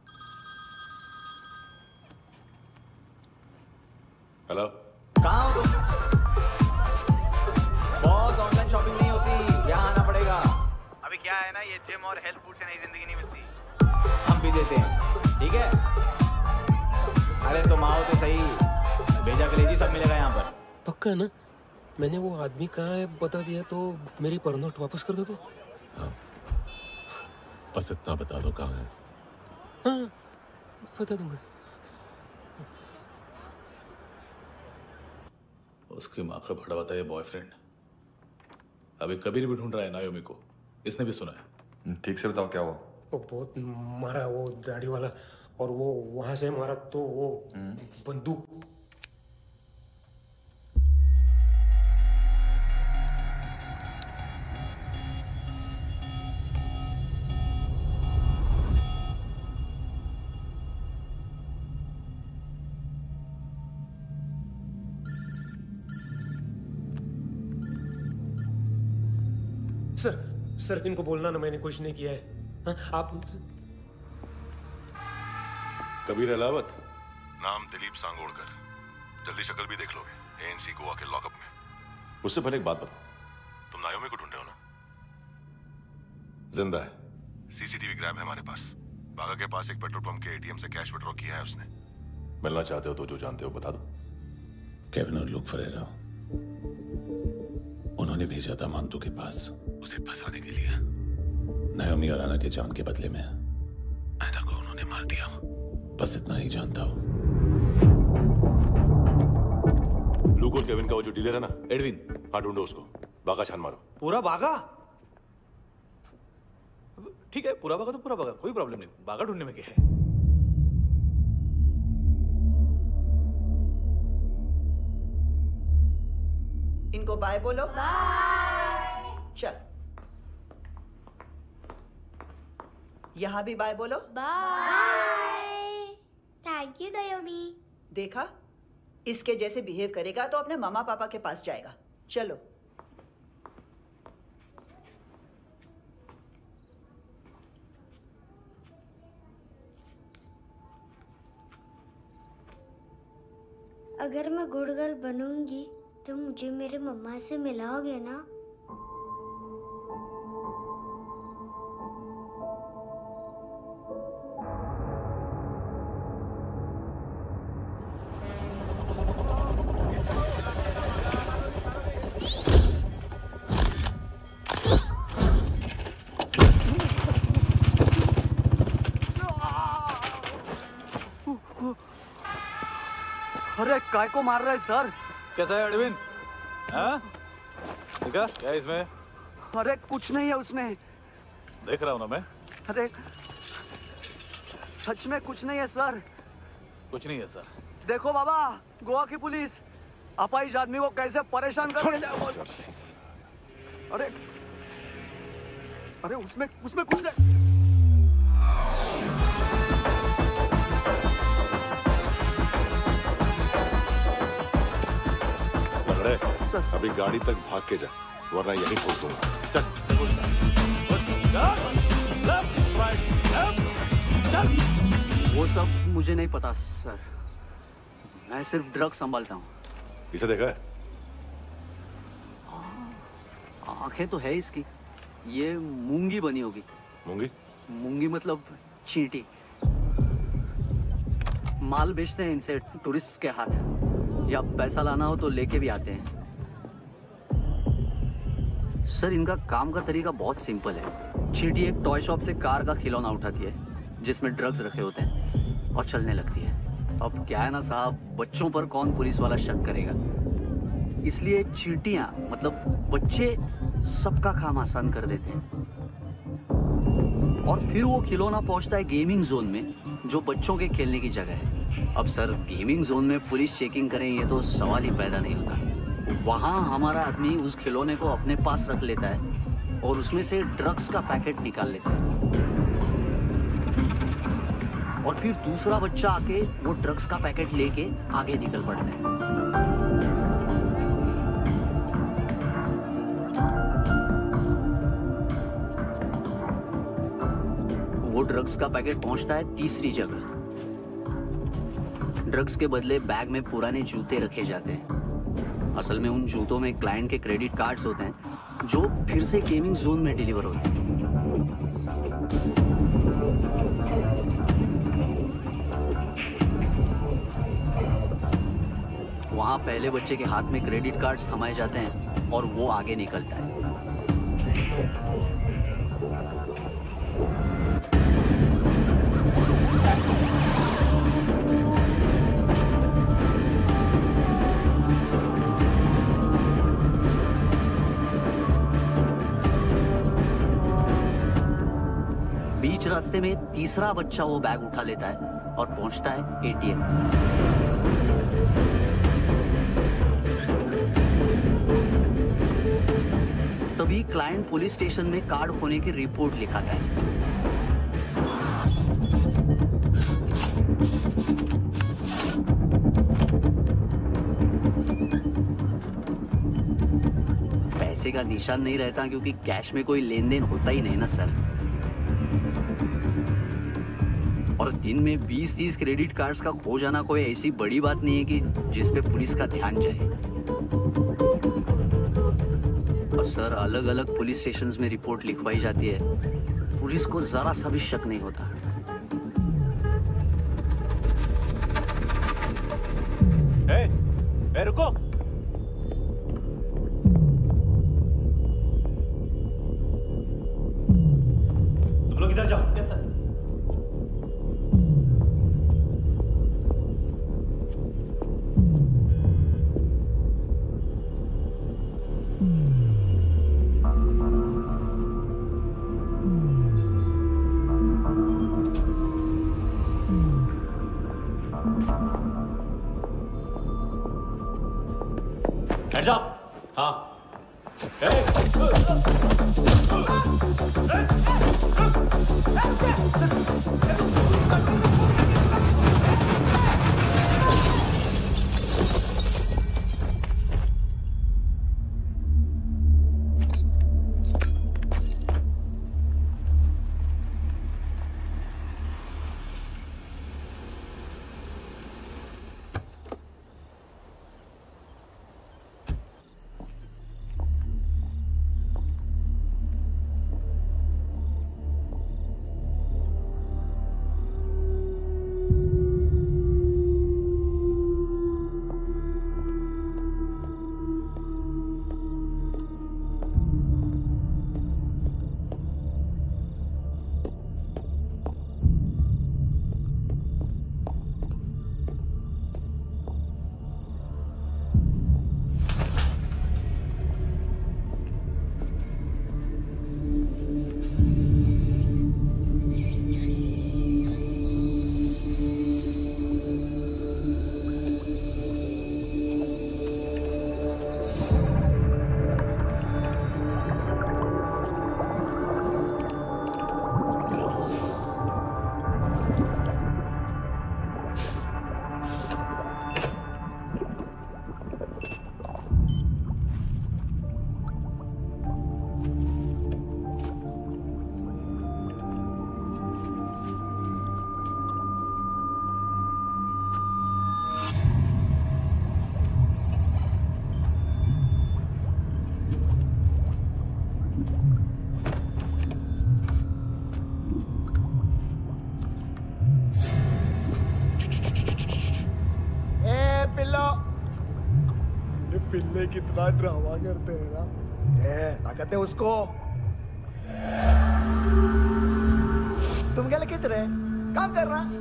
[SPEAKER 1] हेलो,
[SPEAKER 18] कहाँ हो तुम? बॉस ऑनलाइन शॉपिंग नहीं होती, यहाँ आना पड़ेगा।
[SPEAKER 20] अभी क्या है ना, ये जिम और हेल्थ फूड से नई जिंदगी नहीं मिलती।
[SPEAKER 18] हम भी देते हैं, ठीक है? अरे तुम आओ तो सही, भेजा करेगी, सब मिलेगा यहाँ पर।
[SPEAKER 15] पक्का ना? मैंने वो आदमी कहाँ है बता दिया तो मेरी परनोट वापस कर दोगे?
[SPEAKER 1] हाँ, बस इतना बता दो कहाँ है।
[SPEAKER 15] हाँ, बता दूंगा।
[SPEAKER 11] उसकी माँ का भड़ा बताया बॉयफ्रेंड अभी कबीर भी ढूंढ रहा है नायोमी को, इसने भी सुना है।
[SPEAKER 10] ठीक से बताओ क्या हुआ?
[SPEAKER 15] वो बहुत मारा, वो दाढ़ी वाला, और वो वहां से मारा तो वो बंदूक। सर सर इनको बोलना ना मैंने कुछ नहीं किया है। हाँ, आप उनसे।
[SPEAKER 1] कबीर अलावत, नाम दिलीप सांगोड़कर। जल्दी शक्ल भी देख लोगे एएनसी गोवा के लॉकअप में। मुझसे पहले एक बात बताओ, तुम नायोमी को ढूंढ रहे हो ना? जिंदा है, सीसीटीवी ग्रैब है हमारे पास। बागा के पास एक पेट्रोल पंप के एटीएम से कैश विड्रॉ किया है उसने। मिलना चाहते हो तो जो जानते हो बता दो। केविन और लुक फरेरा, उन्होंने भेजा था मांतू के पास उसे फंसाने के लिए। नायोमी और आना के जान के बदले में आना को उन्होंने मार दिया। बस इतना ही जानता हूं। लूक और केविन का वो जो डीलर है ना, एडविन, हाँ ढूंढो उसको। बागा छान मारो।
[SPEAKER 11] पूरा बागा? ठीक है, पूरा बागा तो पूरा बागा, कोई प्रॉब्लम नहीं। बागा ढूंढने में क्या है?
[SPEAKER 19] इनको बाय बोलो। बाय। चल, यहाँ भी बाय बोलो।
[SPEAKER 2] बाय। Thank you Naomi.
[SPEAKER 19] देखा, इसके जैसे बिहेव करेगा तो अपने मामा पापा के पास जाएगा। चलो।
[SPEAKER 2] अगर मैं गुड गर्ल बनूंगी तो मुझे मेरे मम्मा से मिलाओगे ना?
[SPEAKER 21] अरे काय को मार रहा है सर?
[SPEAKER 11] कैसा है अरविंद? हाँ? देखा क्या है इसमें?
[SPEAKER 21] अरे कुछ नहीं है उसमें।
[SPEAKER 11] देख रहा हूँ ना मैं।
[SPEAKER 21] अरे सच में कुछ नहीं है सर।
[SPEAKER 11] कुछ नहीं है सर।
[SPEAKER 21] देखो बाबा, गोवा की पुलिस अपाहिज आदमी को कैसे परेशान कर रही है। अरे अरे उसमें उसमें कुछ नहीं।
[SPEAKER 1] लंगड़े, अभी गाड़ी तक भाग के जा, वरना यहीं ठोक दूंगा। चल।
[SPEAKER 21] वो सब मुझे नहीं पता सर, मैं सिर्फ ड्रग संभालता हूँ।
[SPEAKER 1] इसे देखा है?
[SPEAKER 21] आंखें तो है इसकी, ये मूंगी बनी होगी।
[SPEAKER 1] मूंगी?
[SPEAKER 21] मूंगी मतलब चींटी। माल बेचते हैं इनसे टूरिस्ट के हाथ, या पैसा लाना हो तो लेके भी आते हैं। सर इनका काम का तरीका बहुत सिंपल है। चींटी एक टॉय शॉप से कार का खिलौना उठाती है जिसमें ड्रग्स रखे होते हैं और चलने लगती है। अब क्या है ना साहब, बच्चों पर कौन पुलिस वाला शक करेगा, इसलिए चींटियां मतलब बच्चे सबका काम आसान कर देते हैं। और फिर वो खिलौना पहुंचता है गेमिंग जोन में, जो बच्चों के खेलने की जगह है। अब सर गेमिंग जोन में पुलिस चेकिंग करें ये तो सवाल ही पैदा नहीं होता। वहाँ हमारा आदमी उस खिलौने को अपने पास रख लेता है और उसमें से ड्रग्स का पैकेट निकाल लेता है, और फिर दूसरा बच्चा आके वो ड्रग्स का पैकेट लेके आगे निकल पड़ता है। वो ड्रग्स का पैकेट पहुंचता है तीसरी जगह। ड्रग्स के बदले बैग में पुराने जूते रखे जाते हैं। असल में उन जूतों में क्लाइंट के क्रेडिट कार्ड्स होते हैं जो फिर से गेमिंग जोन में डिलीवर होते हैं। वहां पहले बच्चे के हाथ में क्रेडिट कार्ड्स थमाए जाते हैं और वो आगे निकलता है। बीच रास्ते में तीसरा बच्चा वो बैग उठा लेता है और पहुंचता है एटीएम। तभी क्लाइंट पुलिस स्टेशन में कार्ड खोने की रिपोर्ट लिखाता है। पैसे का निशान नहीं रहता क्योंकि कैश में कोई लेन देन होता ही नहीं ना सर। और दिन में बीस तीस क्रेडिट कार्ड्स का खो जाना कोई ऐसी बड़ी बात नहीं है कि जिस पे पुलिस का ध्यान जाए। और सर अलग अलग पुलिस स्टेशंस में रिपोर्ट लिखवाई जाती है, पुलिस को जरा सा भी शक नहीं होता।
[SPEAKER 16] ए, ए, रुको। तुम लोग इधर जाओ। Yes sir.
[SPEAKER 1] Heads up! हाँ।
[SPEAKER 17] पिल्लो। ये पिल्ले कितना ड्रामा करते हैं ना। ए, ताकत है उसको। तुम क्या लिखित रहे? काम कर रहा?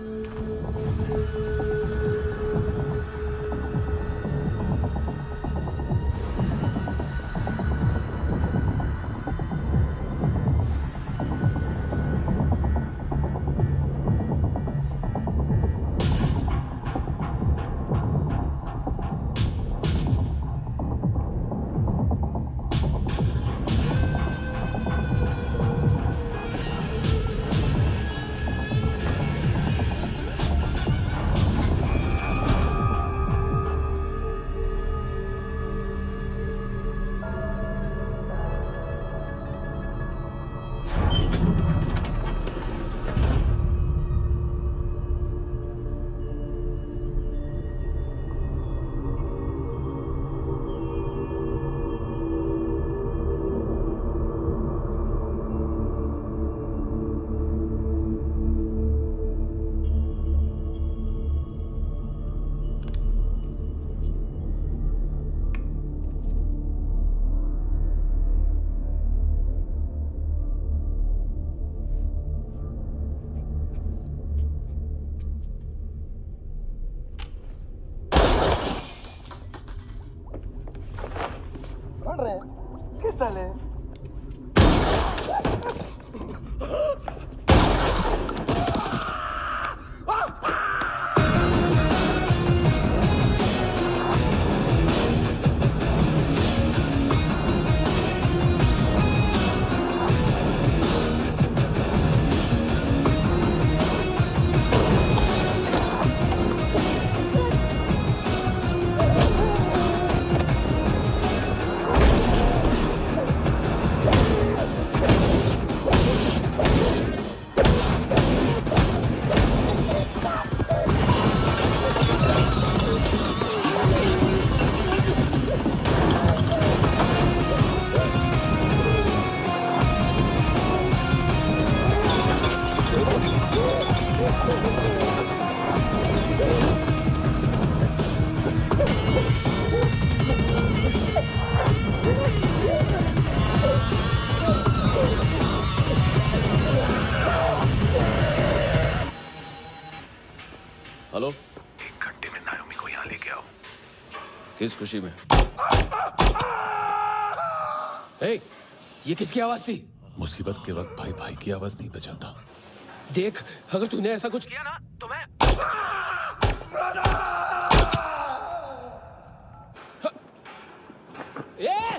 [SPEAKER 15] हेलो, एक घंटे में नायोमी को यहाँ लेके आओ। किस खुशी में? ए, ये किसकी आवाज थी?
[SPEAKER 1] मुसीबत के वक्त भाई भाई की आवाज नहीं बचाता।
[SPEAKER 15] देख, अगर तूने ऐसा कुछ किया ना तो मैं ए!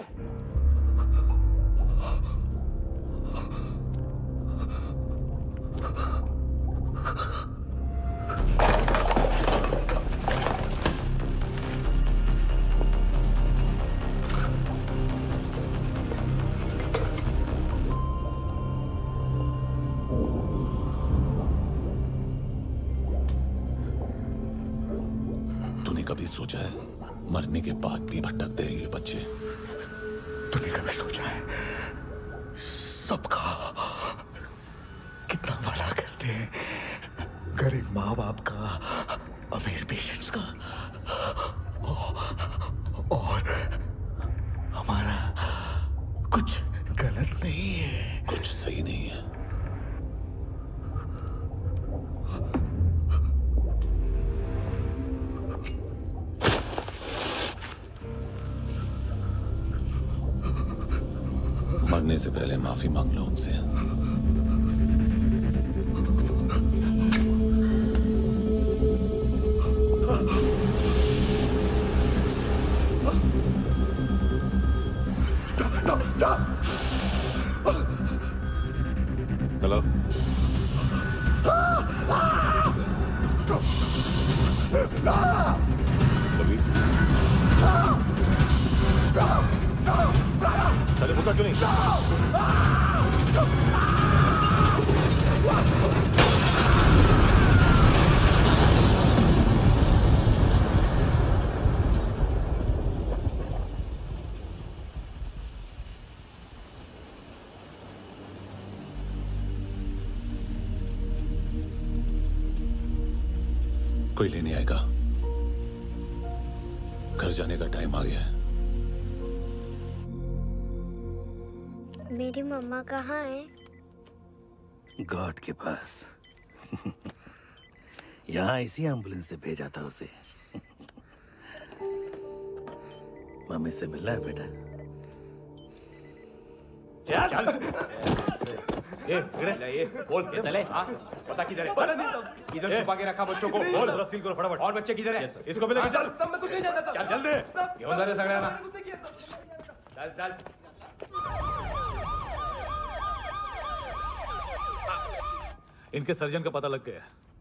[SPEAKER 1] कभी सोचा है मरने के बाद भी भटकते हैं ये बच्चे?
[SPEAKER 17] तूने कभी सोचा है सबका कितना भला करते हैं? गरीब माँ बाप का, अमीर पेशेंट्स का, और हमारा कुछ गलत नहीं है,
[SPEAKER 1] कुछ सही नहीं है। मरने से पहले माफी मांग लो उनसे। हेलो, कभी चले पूछा क्यों नहीं? कोई लेने आएगा? घर जाने का टाइम आ गया है।
[SPEAKER 2] मेरी मम्मा कहाँ है?
[SPEAKER 8] गॉड के पास। यहाँ इसी एम्बुलेंस से भेजा था उसे। मम्मी से मिलना है बेटा।
[SPEAKER 16] चल ये इधर ये बोल के चले। हाँ पता किधर है? पता नहीं सब इधर छुपा के रखा बच्चों को। बोल रहा सील करो फटाफट। और बच्चे किधर है? इसको भी लेके चल। सब में कुछ नहीं जानता। चल जल्दी घेऊन जा रे सगळ्यांना। चल चल
[SPEAKER 11] इनके सर्जन का पता लग गया।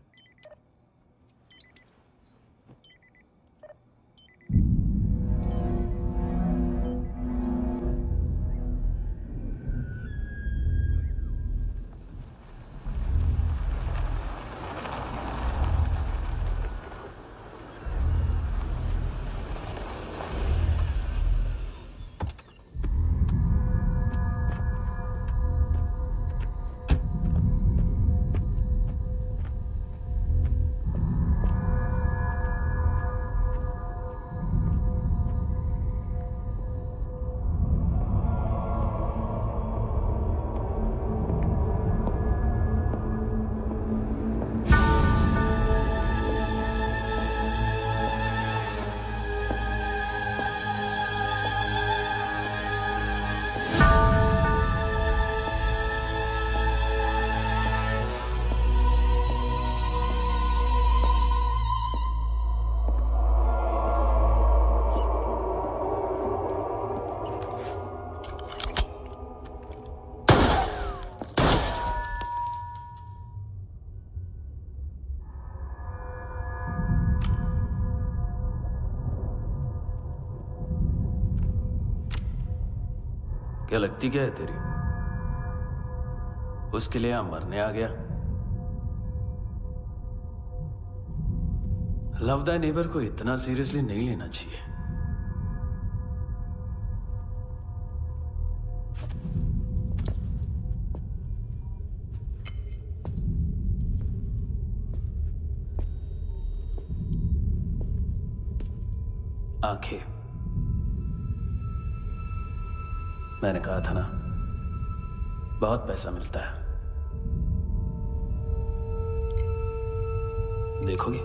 [SPEAKER 15] क्या लगती क्या है तेरी? उसके लिए यहां मरने आ गया? लव द नेबर को इतना सीरियसली नहीं लेना चाहिए। आंखें, मैंने कहा था ना, बहुत पैसा मिलता है। देखोगे?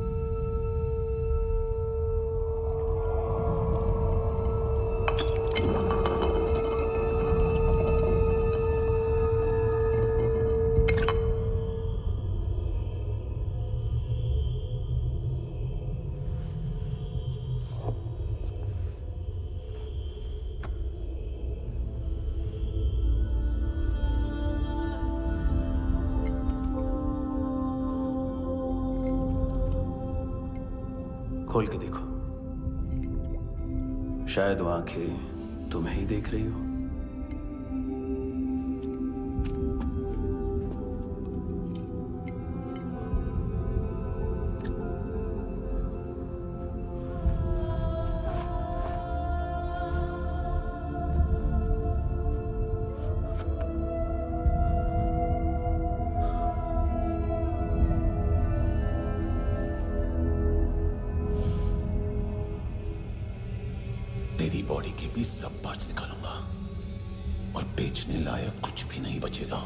[SPEAKER 15] खोल के देखो, शायद वो आंखें तुम्हें ही देख रही हो।
[SPEAKER 1] तेरी बॉडी के भी सब पार्ट्स निकालूंगा और बेचने लायक कुछ भी नहीं बचेगा।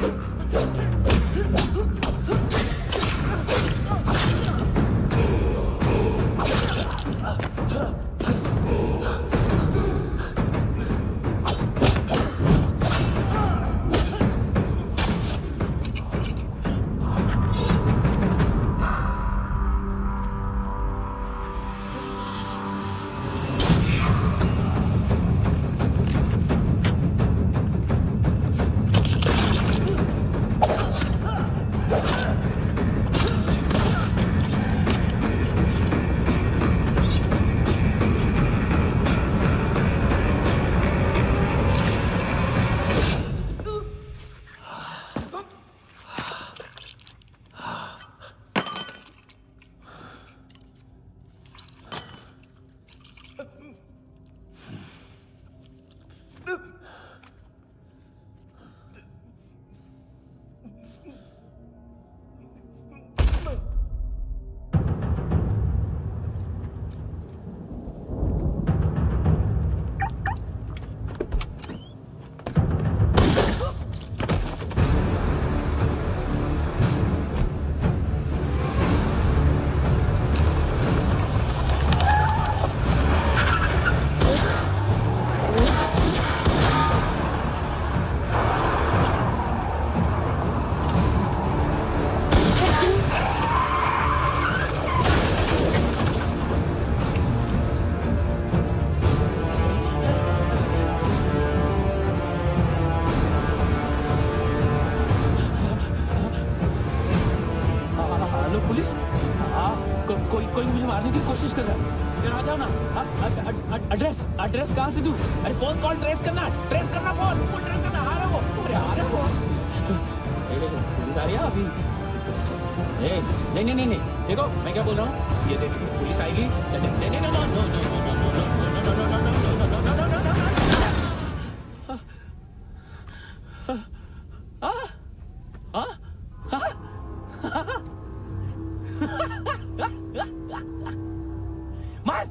[SPEAKER 15] कोशिश कर रहा है। आ जाओ ना। एड्रेस एड्रेस कहाँ से दूं? अरे फोन कॉल ट्रेस करना, ट्रेस करना फोन, फोन ट्रेस करना। आ रहा वो, अरे आ रहा वो। पुलिस आ रही है अभी। नहीं नहीं नहीं नहीं, देखो मैं क्या बोल रहा हूँ, ये देखो पुलिस आएगी। नहीं नहीं नहीं नो नो नो मार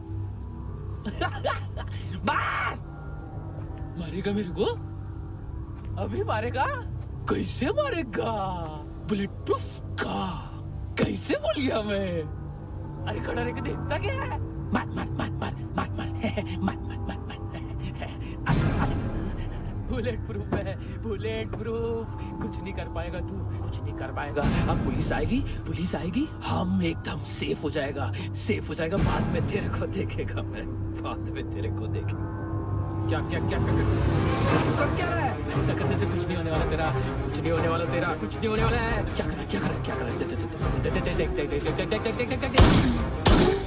[SPEAKER 15] मार मारेगा मेरे को, अभी मारेगा। कैसे मारेगा? बुलेट प्रूफ का कैसे बोल गया मैं? अरे खड़ा रह के देखता क्या है? मार मार मार मार मार मार मार मार मार बुलेट प्रूफ है, बुलेट प्रूफ। कुछ नहीं कर पाएगा तू, कुछ नहीं कर पाएगा। अब पुलिस आएगी, पुलिस आएगी, हम एकदम सेफ हो जाएगा, सेफ हो जाएगा। बाद में तेरे को देखेगा मैं, बाद में तेरे को देखेगा। क्या क्या क्या क्या कर क्या रहा है? ऐसा करने से कुछ नहीं होने वाला तेरा, कुछ नहीं होने वाला तेरा, कुछ नहीं होने वाला है। क्या कर रहा है, क्या कर रहा है, क्या कर रहा है? देख देख देख देख देख देख देख देख देख देख देख देख